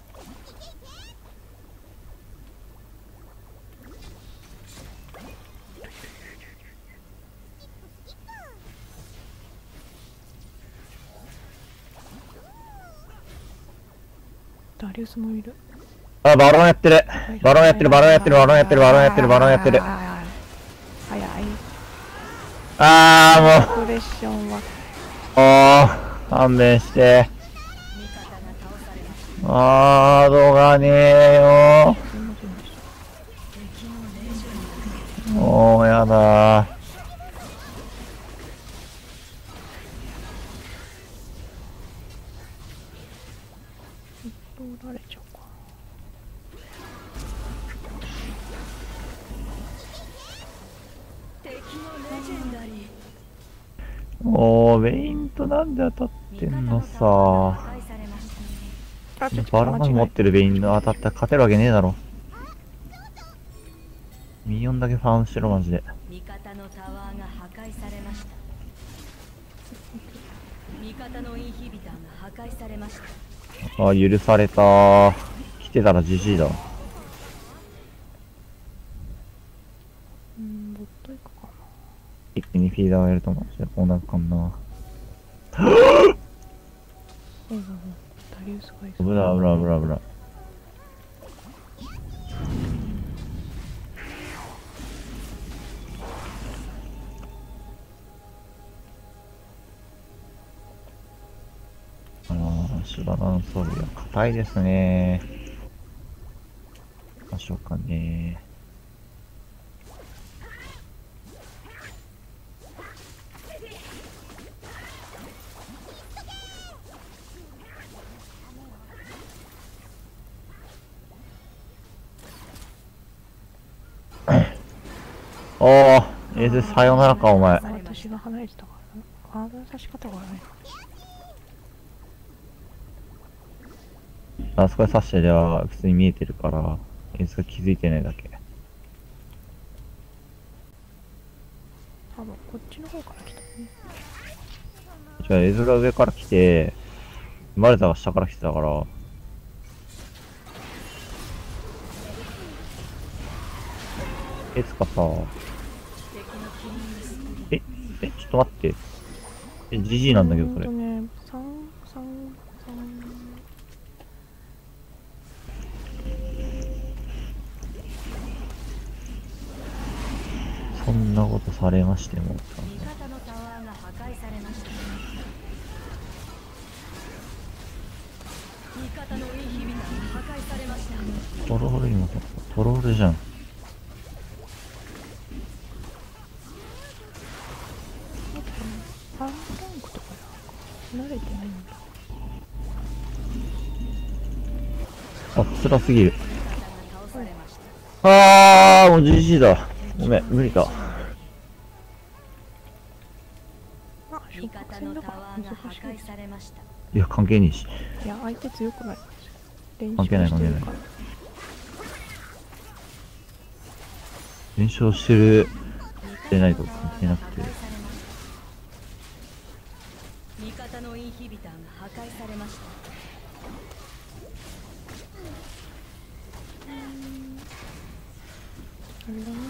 ダリウスもいる。 あ、バロンやってる。バロンやってる、バロンやってる、バロンやってる、バロンやってる、バロンやってる。 早い。 あプレッションは。 ー、もう、勘弁して。 味方が倒されましたあー、動画ねえよすいませんでし敵のレジェンー。もうやだー。 た。取られちゃうか。 敵のレジェンダリーもう、ベインとなんで当たってんのさ破壊されましたあ、ちょっとバロン持ってるベインの当たったら勝てるわけねえだろ。ミニオンだけファームしろ、マジで。 味方のタワーが破壊されました味方のインヒビターが破壊されましたあ、許されたー。来てたらジジイだわ。 ボット行くかな。 一気にフィーダーをやると思う。じゃあこうなんかんな。 そうだね。ダリウスがいそう。 危ない危ない危ない危ない。シバナの装備は硬いですね。どうしようかね。おー、エースさよならか、お前。 私が離れてたからな。ガードの刺し方が悪い。 あそこで刺してりゃ普通に見えてるから、エースが気づいてないだけ。 多分こっちの方から来たね。 じゃあ、エースが上から来て、マルタが下から来てたから、いつかさ、ちょっと待って。GG なんだけど、それ。 ね、3、3、3。 そんなことされましても。 味方のタワーが破壊されました味方のインヒビターが破壊壊されました。 トロール今、トロールじゃん。 パンランクとか慣れてないんだ。 あ、辛すぎる。 味方が倒されました。 もう GG だ。ごめん、無理だ。 あ、 味方のタワーが破壊されました。 いや、関係ねえし。 いや、相手強くない。練習関係ないしてるから。 連勝してないと関係なくて。 味方のインヒビターが破壊されました。 あれだな、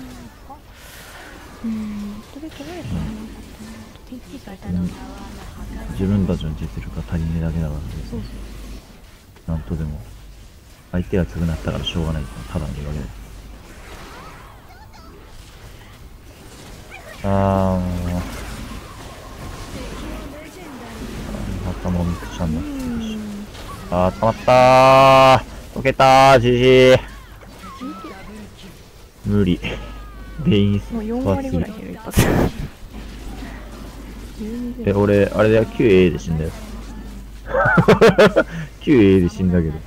それ取られたらなかったな。TP されたな。 自分たちの実力が足りねえだけだからね。 そうそう。 なんとでも。相手が償ったからしょうがないってただの言うわけだよ。もう。またもみくちゃんになってるし。たまったー。溶けたー、GG。無理。ベインスもう4割ぐらい減る一発。 俺、あれだよ、9A で死んだよ。9A で死んだけど。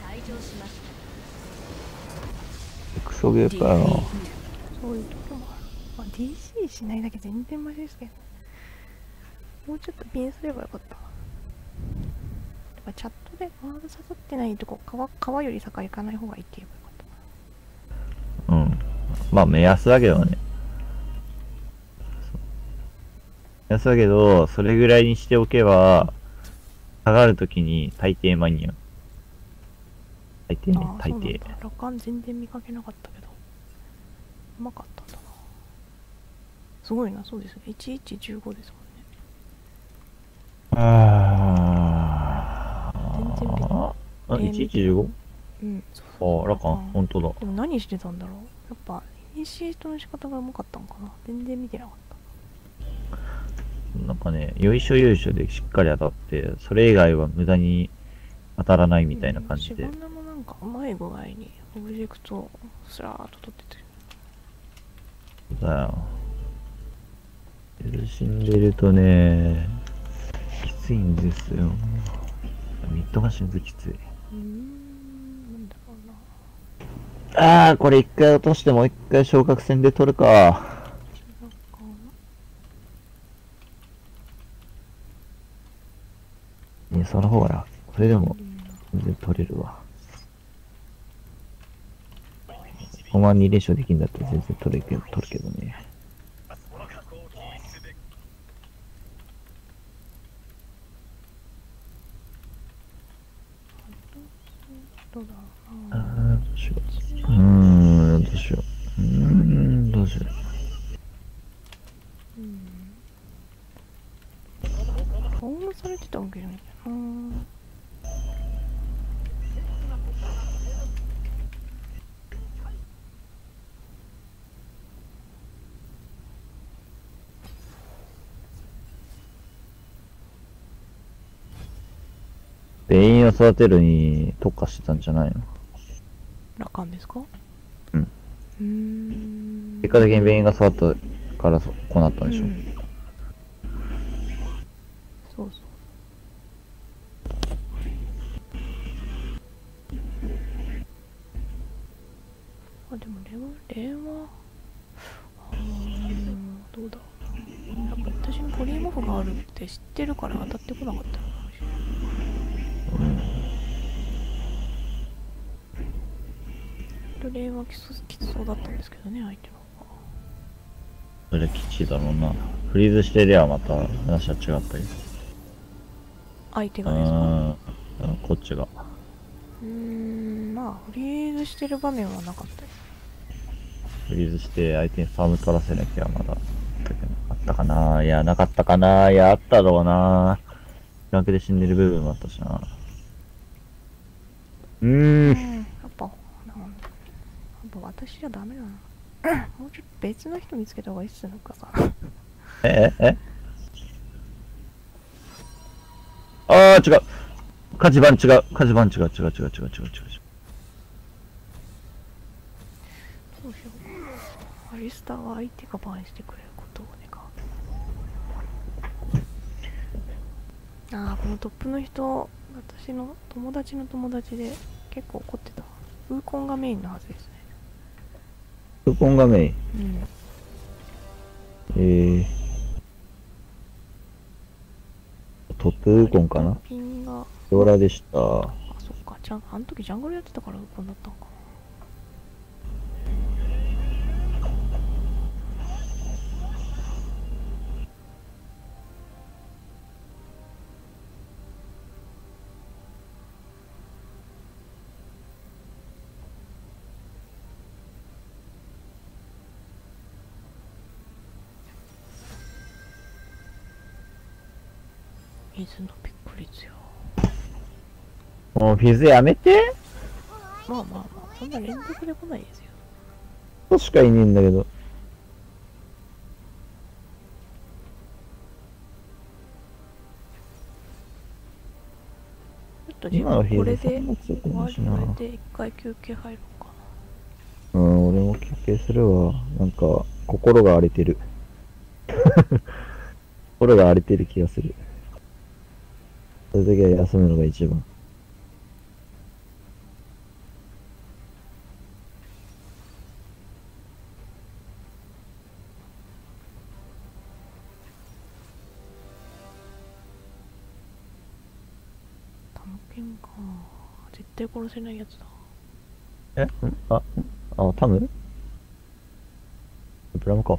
クソゲーかよな。 そういう時もある。まあ、DC しないだけ全然マシですけど。もうちょっとピンすればよかった。やっぱチャットでワード刺さってないとこ、川より坂行かない方がいいって言えばよかった。 うん。まあ目安だけどね。目安だけど、それぐらいにしておけば、下がるときに大抵間に合う。大抵ね、大抵。 ラカン全然見かけなかったけど。うまかったんだな。すごいな、そうですね。1115ですもんね。全然 1115? うん、 そう。ラカン、ほんとだ。 でも何してたんだろう。やっぱ、イニシエートの仕方がうまかったのかな。全然見てなかった。 なんかね、よいしょよいしょでしっかり当たって、それ以外は無駄に当たらないみたいな感じで。 シバナもなんかうまい具合にオブジェクトをスラーっと取ってて。 そうだよ。死んでるとね、きついんですよ。ミッドが死ぬときつい。 なんだろうな。 これ一回落としてもう一回昇格戦で取るか。いや、その方がな。それでも全然取れるわ。このまま2連勝できるんだったら全然取るけどね。 どうだろうな。 どうしよう。どうしよう。どうしよう。 フォームされてたわけじゃないんだよな。 ベインを育てるに特化してたんじゃないの？ ラカンですか？ うん。結結果的にベインが育ったからこうなったんでしょ。 そうそう。あ、でもレはどうだ。やっぱ私にポリモフがあるって知ってるから当たってこなかったのかもしれない。レはきつそうだったんですけどね、相手の方が。 それきちいだろうな。フリーズしてりゃまた話は違ったり。 相手がですか？ こっちが。 まあフリーズしてる場面はなかったです。 フリーズして相手にファーム取らせなきゃまだあったかな。いや、なかったかな。いや、あったろうな。ランクで死んでる部分もあったしな。やっぱ私じゃダメだな。もうちょっと別の人見つけた方がいいっすよ、なんかさ。 違う。火事番違う。 アリスターは相手がバンしてくれることを願う。このトップの人、私の友達の友達で結構怒ってた。ウーコンがメインのはずですね。 ウーコンがメイン。トップウーコンかな。 ピンがドラでした。 そっか、あの時ジャングルやってたからウーコンだったんか。水のびっくり強。 もうフィズやめて。 まあそんな連続で来ないですよ。 人しかいねえんだけど。 ちょっと自分これで終わりで一回休憩入ろうかな。俺も休憩するわ。なんか心が荒れてる。心が荒れてる気がする。そういう時は休むのが一番。 タムケンか。絶対殺せないやつだ。 タムブラムか。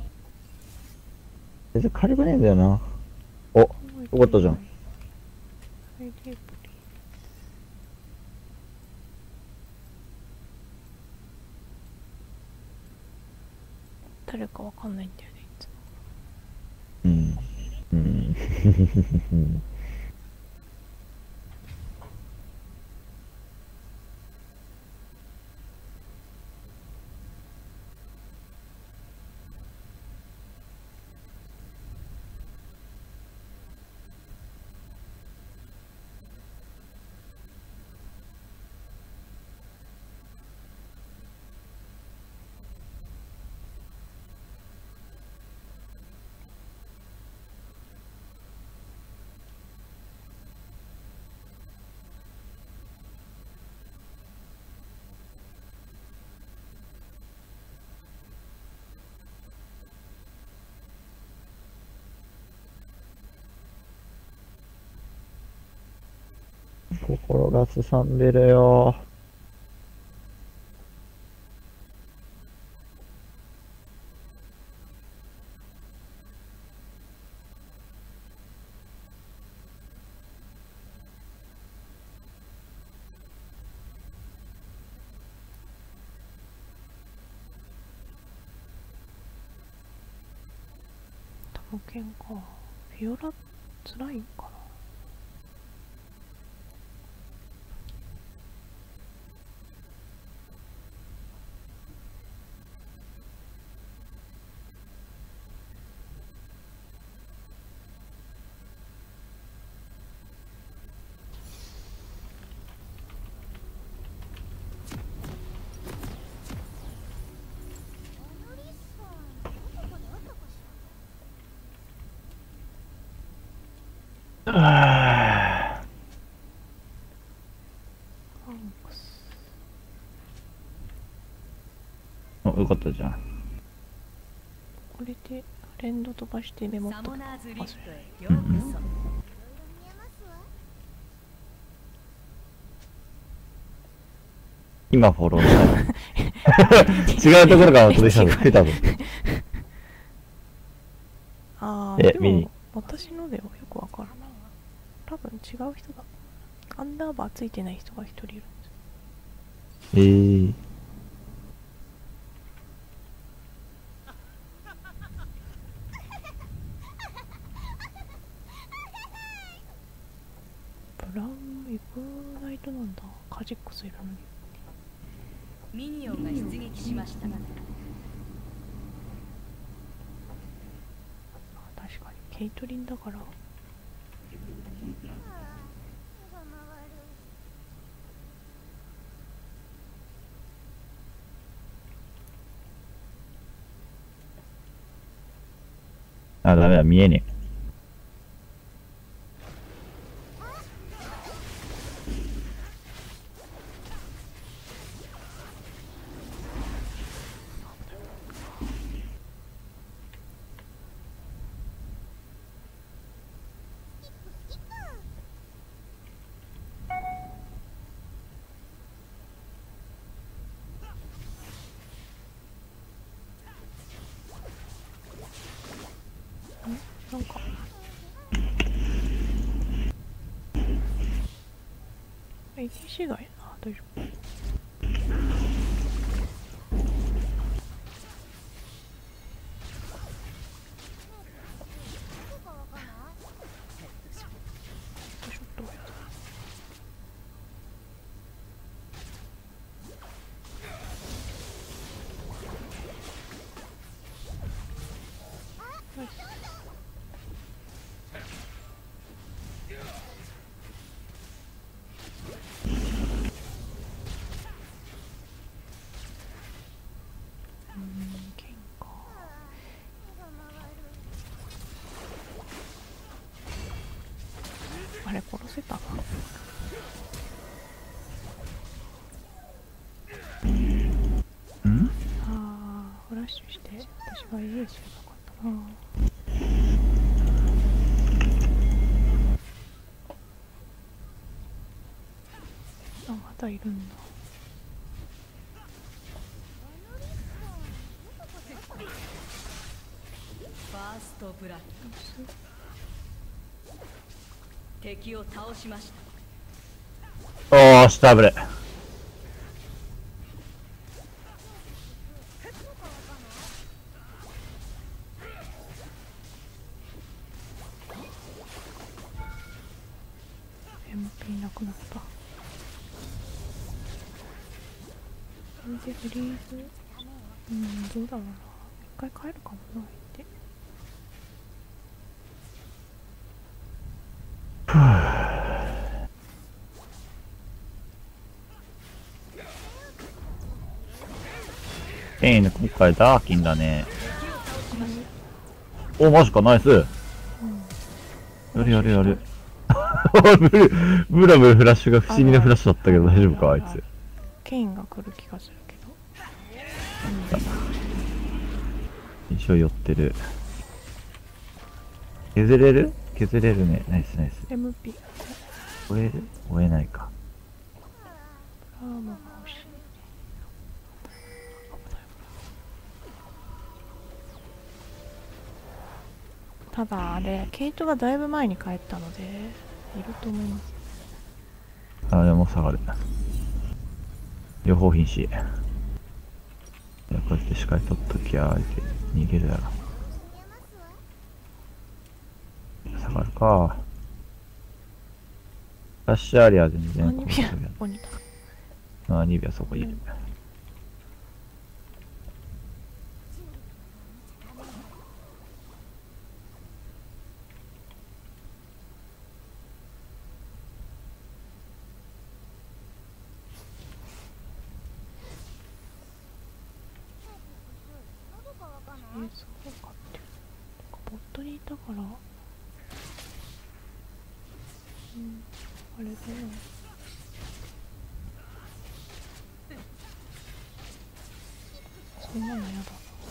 全然軽くねえんだよな。お、よかったじゃん。 誰かわかんないんだよね、いつも。心がすさんでるよ。 タムケンか。フィオラ辛いんかな。 よかったじゃん。 これで連動飛ばしてメモっとく。 今フォローした違うところから飛びしたの多分。 でも私のではよくわからない。多分違う人だ。アンダーバーついてない人が一人いるんです。ブラウンイグナイトなんだ。カジックスいるのに。 ミニオンが出撃しました。 確かにケイトリンだから。 あ、ダメだ、見えねなんか石がいな。大丈夫。ちょっとやだ。ナイス。剣か。あれ殺せたな。 え。ん？ あー、フラッシュして私が家すればよかったな。あ、まだいるんだ。 ファーストブラッド。敵を倒しました。 おー、下ぶれ。 MP なくなった。それでフリーズ、どうだろうな。一回帰るかもな。ってケイン、今回ダーキンだね。お、マジか、ナイス。やるやるやる。ブラブラフラッシュが不思議なフラッシュだったけど大丈夫か、あいつ。 ケインが来る気がするけど。 一応寄ってる。削れる？削れるね。ナイスナイス。 MP。 追える？追えないか。 ブラーマが欲しい。ただあれケイトがだいぶ前に帰ったのでいると思います。 あ、でも下がる。両方瀕死。いや、こうやって視界取っときゃ相手逃げるだろ。下がるか。ラッシュアリア全然。 ニビアここにいた。 あ、ニビアそこいる。 そうかって。ボットにいたから。あれだな。そんなのやだな。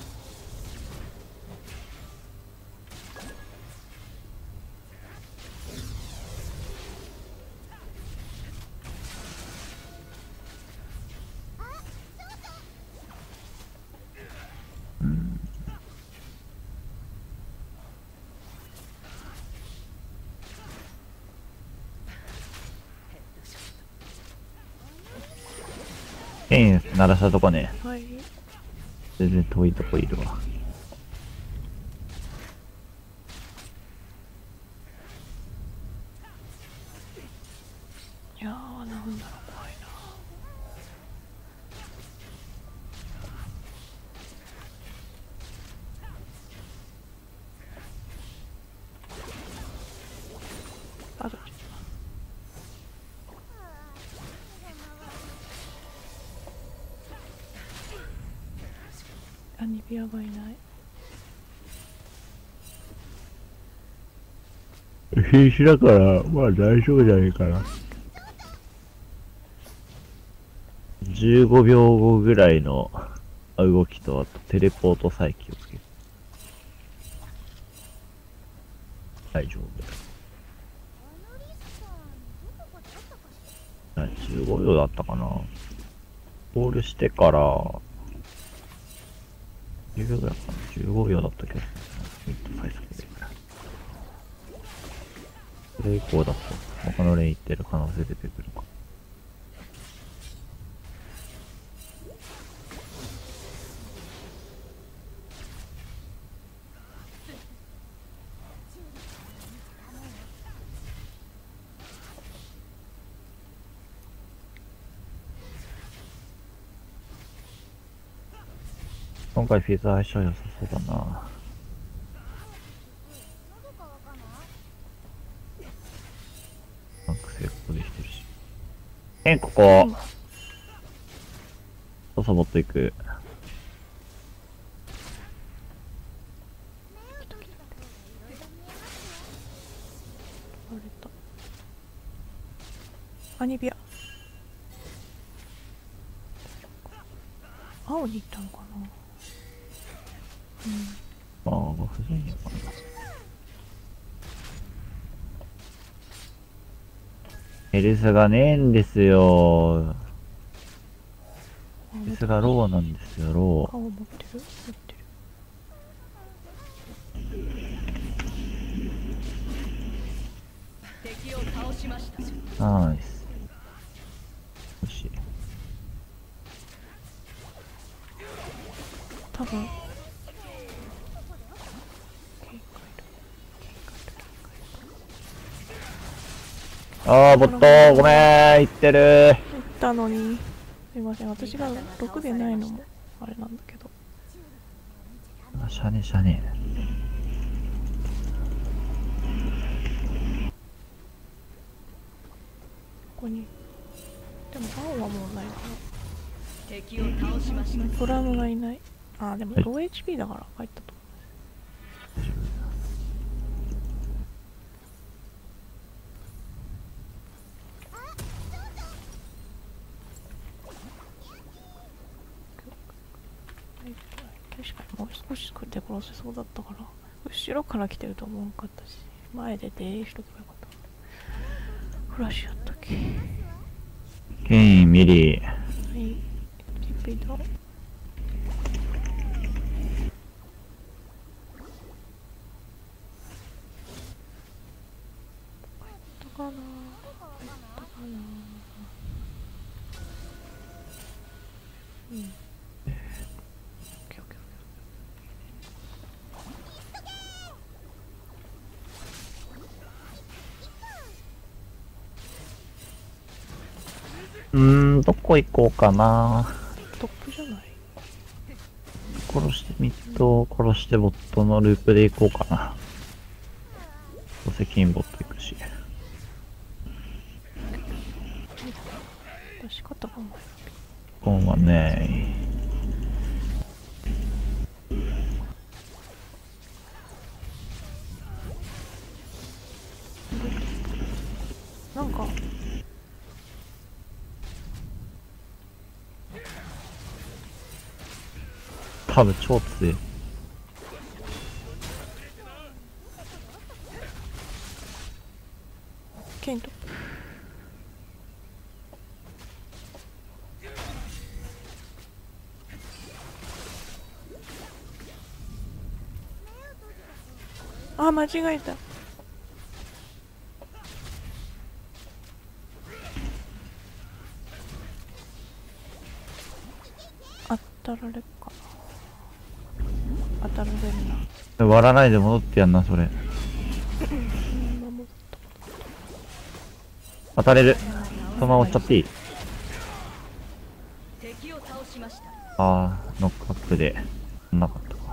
ケイン鳴らしたとこね。 はい。 全然遠いとこいるわ。 いやー、なんだろう、怖いな。あ、どっちアニビアがいない。 瀕死だから、まあ大丈夫じゃないかな。15秒後ぐらいの動きと、あとテレポート再起をつける。大丈夫。15秒だったかな。ボールしてから、10秒ぐらいかな。15秒だったけど、ミッド最速で。それ以降だと、他のレーン行ってる可能性出てくるか。今回フィーザー相性良さそうだな。なんか成功できてるし。ここ。サボット行く。 アニビア。青に行ったのかな。 ああ、不全やかな。ヘルスがねえんですよ。ヘルスがローなんですよ、ロー。 青持ってる？持ってる。 敵を倒しました。 ナイス。よし。 多分。 あー、ボットごめん、いってる。 行ったのに。すいません、私が6でないのもあれなんだけど。 しゃねしゃね。 ここに。でも青はもうないか敵を倒しました。 な。ドラムがいない。あー、でもロー HP だから入ったと思う。確かにもう少しで殺せそうだったから、後ろから来てると思わんかったし、前でデーしとけばよかった。フラッシュやったっけ。 ケイン、ミリー。 はい、リピート。かな。うん。 どこ行こうかな。 トップじゃない。 殺してミッドを殺してボットのループで行こうかな。どうせ金ボット行くし。 出し方がうまい。 こんはね。 なんか多分超強い。 ケント。あ、間違えた。当たられっかな。当たられるな。 割らないで戻ってやんな、それ。当たれる。そのまま落ちちゃっていい。 敵を倒しました。 あー、ノックアップで。なかったか。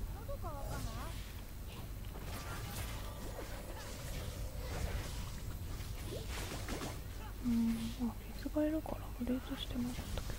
まあ水がいるからフレーズしてもらったけど。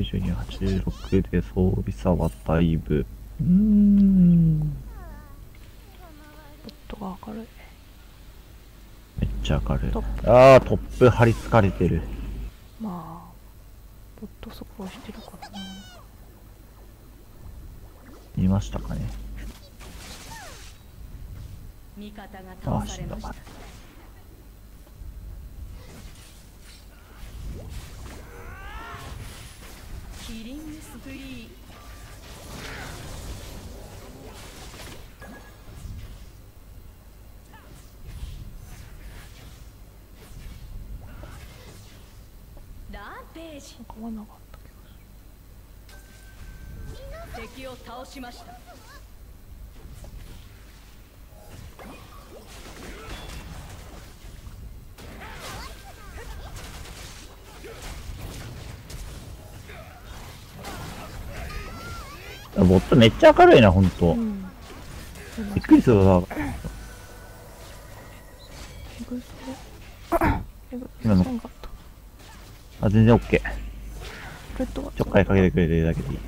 62、86で装備差はだいぶ。 ボットが明るい。 めっちゃ明るい。 トッああ、トップ張り付かれてる。 まあボットそこしてるからな。 見ましたかね。 味方があ倒あ、死んだ。 されました。キリングスプリー。ランページ。 なんか罠があった気がする。 敵を倒しました。 ボットめっちゃ明るいな、ほんと。びっくりするわ。今のあ、全然オッケー。ちょっかいかけてくれてるだけでいい。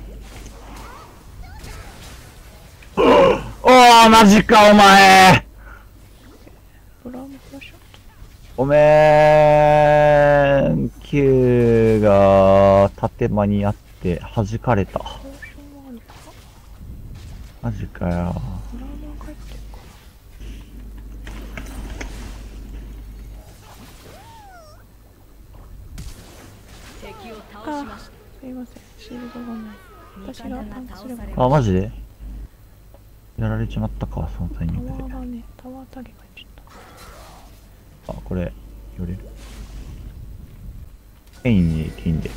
おー、マジか、お前ごめーん、Q が縦間にあって弾かれた。マジかよ。 敵を倒しました。 すいません、シールドがない。私がパンチすれば。 あ、マジでやられちまったか、そのタイミングで。 タワーがね、タワータゲがちょっと。 あ、これ、寄れる。ケインに金で。 ち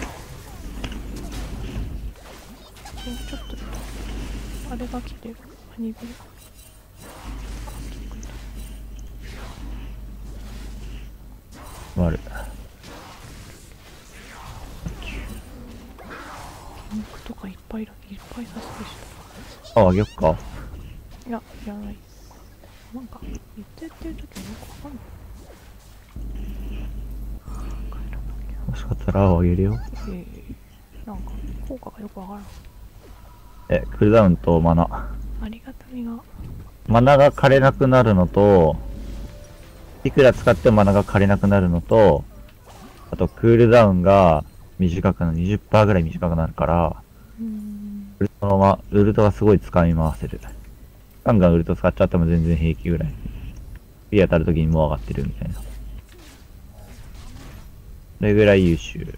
ょっと、あれが来てる。アニブル。 割る。 キンクとかいっぱいいっぱいさせてした。 あ、あげよっか。 いや、いらないっす。なんか、言ってる時はよくわかんない。 欲しかったら青あげるよ。 なんか、効果がよくわからん。 クールダウンとマナ。 ありがたみが。 マナが枯れなくなるのと、いくら使ってもマナが枯れなくなるのと、あとクールダウンが短くなる、20% ぐらい短くなるから、ウルトのま、ウルトがすごい使い回せる。ガンガンウルト使っちゃっても全然平気ぐらい。次当たるときにもう上がってるみたいな。それぐらい優秀。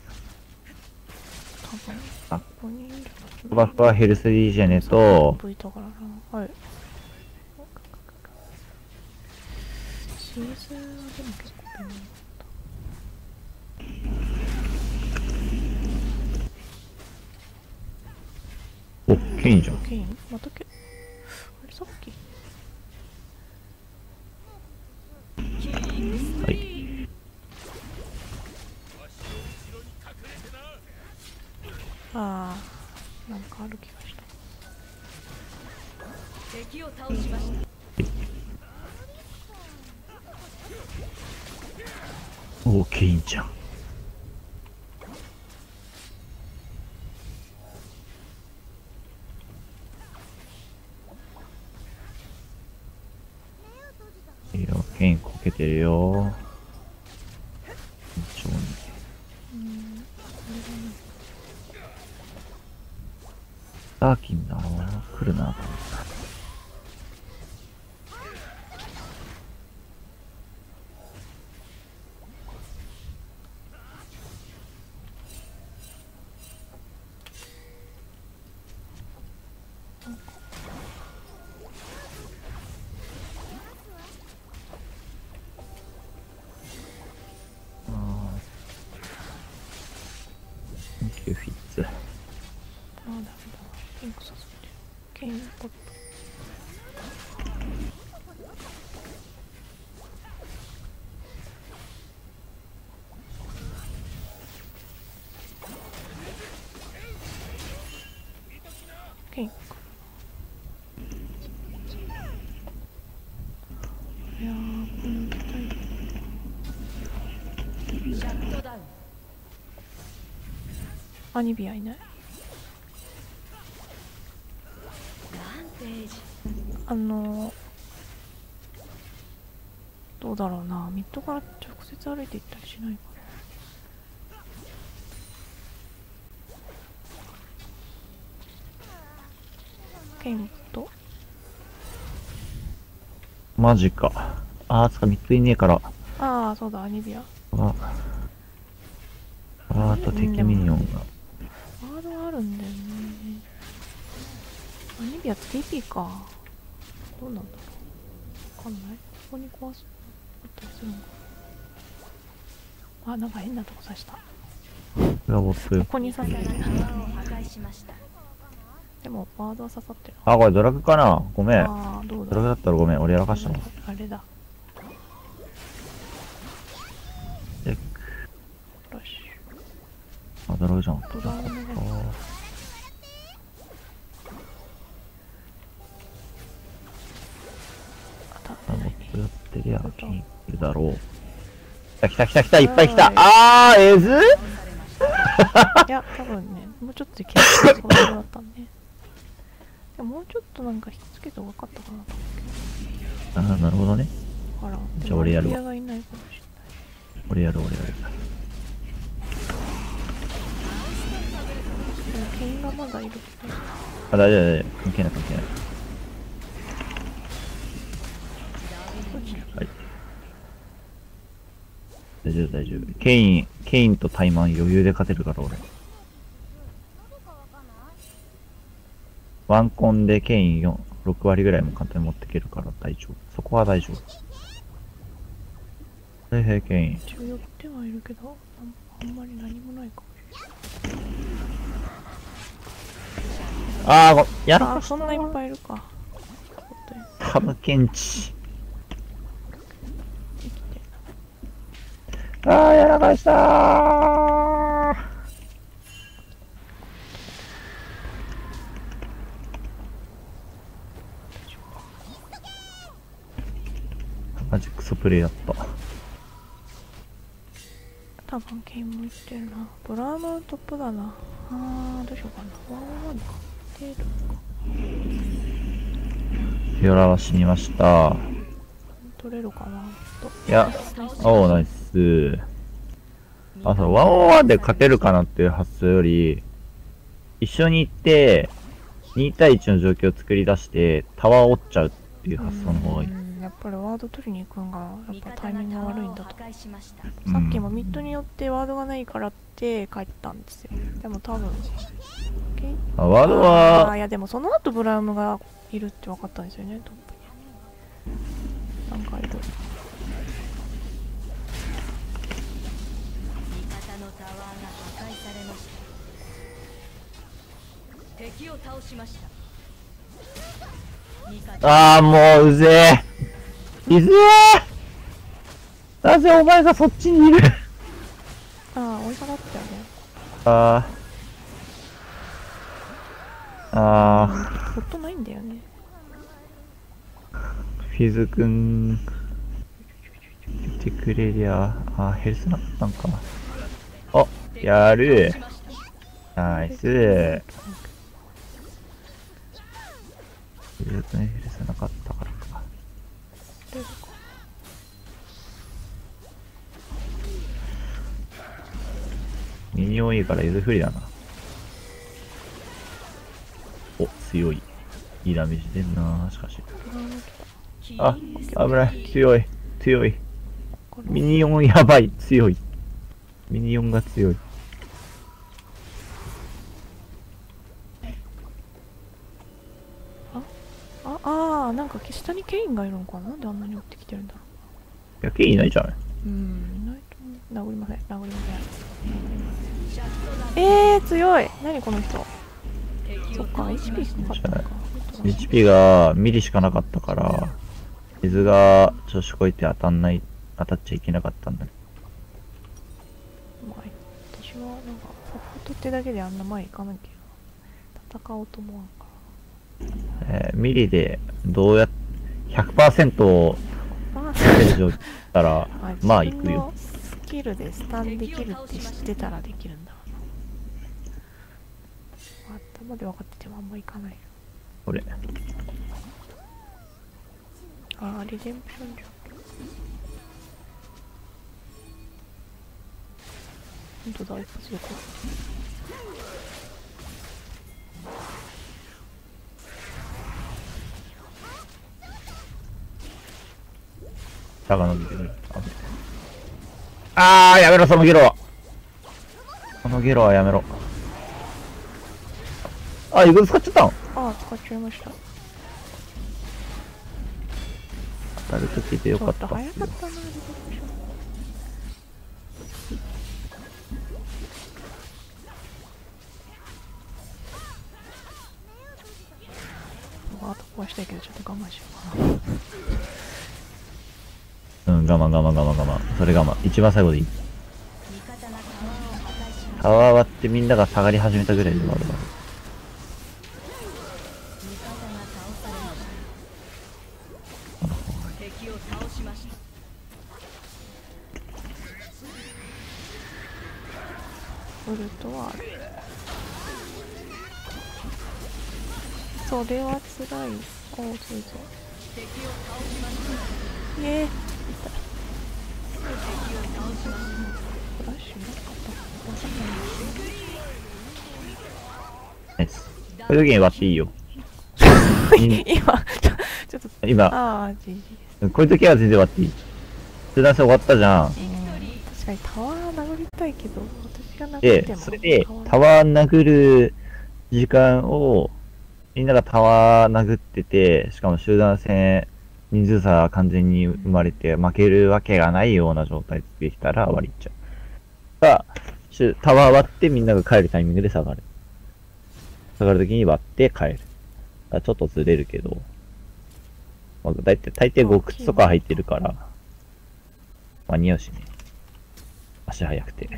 あ、ふわふわヘルスリージェネと、 シーズンでも結構便利だった。 お、ケインじゃん。 ケインまたあれさっきはい。 ああ、なんかある気がした。 敵を倒しました。 おー、ケインじゃん。いいよ、ケインこけてるよ。慎重に。ダーキンだろう。来るな。フィッツ。 ああ、ダメだ。ピンクさせて。ケインポット。ケイン。いやー、この機体。 シャットダウン。 アニビアいない。どうだろうな、ミッドから直接歩いて行ったりしないかな。ケントマジか。あー、つか3ついねえから。 ああ、そうだ、アニビア。 あと敵ミニオンが。 ワードがあるんだよね。アニビア TP か。どうなんだろう。わかんない。ここに壊すあったりするのか。あ、なんか変なとこ刺した。ここに刺さってる。でもワードは刺さってる。 あ、これドラグかな、ごめん。 あー、どうだ。 ドラグだったらごめん、俺やらかしたの。 あれだ。 チェック。 よし。 あ、ドラグじゃん。 ドラグね。 もっとやってりゃ気に入るだろう。来た来た来た、いっぱい来た。あー、絵図いや、多分ね、もうちょっとで消すそうだったんで。もうちょっとなんか引きつけて分かったかなと思うけど。 あー、なるほどね。 あら、 じゃあ俺やるわ。 がいないかもしれない。 俺やる。 でもケインがまだいるけど。 あ、大丈夫大丈夫。関係ない関係ない。はい。大丈夫大丈夫。ケインとタイマン余裕で勝てるから俺。ワンコンでケイン4、6割ぐらいも簡単に持っていけるから大丈夫。そこは大丈夫。はいはい、ケイン。 一応寄ってはいるけど、あんまり何もないかもしれない。 あー、やらかした。 そんないっぱいいるか。 タムケンチ。あー、やらかしたー。マジクソプレイだった。 多分ケインもいってるな。ブラウントップだな。どうしようかな。ワンワンか。テールか。 フィオラは死にました。 取れるかなと。 いや、おー、ナイス。あ、そう、1on1で勝てるかなっていう発想より、一緒に行って、2対1の状況を作り出して、タワーを折っちゃうっていう発想の方がいい。 やっぱりワード取りに行くんが、やっぱタイミングが悪いんだと。さっきもミッドによってワードがないからって帰ったんですよ。でも多分、 ワードは、 いやでもその後ブラウムがいるって分かったんですよね、トップに。なんかいる。 敵を倒しました。 あー、もううぜえ。いずえ。なぜお前がそっちにいる。 追い下がったよね。 ホットないんだよね。 フィズくん、来てくれりゃ、ヘルスなかったんか。あ、やる。ナイス。フィズくんヘルスなかったからか。ミニオンいいからゆず不利だな。お、強い。いいダメージ出んな、しかし。あ、危ない。強い。強い。ミニオンやばい。強い。ミニオンが強い。 なんか下にケインがいるのかな。なんであんなに追ってきてるんだろう。いや、ケインいないじゃない。 いないと思う。殴りません。強い。何この人。そっか、HP 低かったのか。 HP がミリしかなかったから、水が調子こいて当たっちゃいけなかったんだね。 私はなんかサポートってだけであんな前行かなきゃ戦おうと思わんから。 ミリでどうやっ 100% を出る状況だったらまあ行くよ。 スキルでスタンできるって知ってたらできるんだろうな。 まで分かっててもあんま行かないよ。 これ。 あーリデンプションじゃん。ほんとだ、一発でこ差が伸びてくる。あー、やめろ、そのゲロは。そのゲロはやめろ。あ、イグル使っちゃったん。 ああ、使っちゃいました。 当たるときでよかったっすよ。 早かったな、リデンプション。あと壊したいけどちょっと我慢しようかな。 うん、我慢。それ我慢。一番最後でいい。タワー割ってみんなが下がり始めたぐらいで終わるわ。 ウルトはある。それはつらい。おお、そうそう。イエーイ。フラッシュなかった。 ナイス。こういう時に割っていいよ。 今、ちょっと、 今、 ああ、GGです。 こういう時は全然割っていい。中断戦終わったじゃん。 確かにタワー殴りたいけど、私が殴っで、 てもそれで、タワー殴る時間を、みんながタワー殴ってて、しかも集団戦、人数差が完全に生まれて、負けるわけがないような状態できたら割りっちゃう。が、タワー割ってみんなが帰るタイミングで下がる。下がるときに割って帰る。ちょっとずれるけど、まあ、大抵5靴とか入ってるから、間に合うしね。足速くて。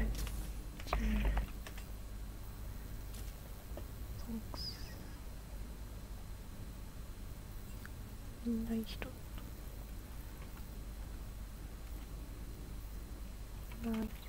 みんないい人。ナイス。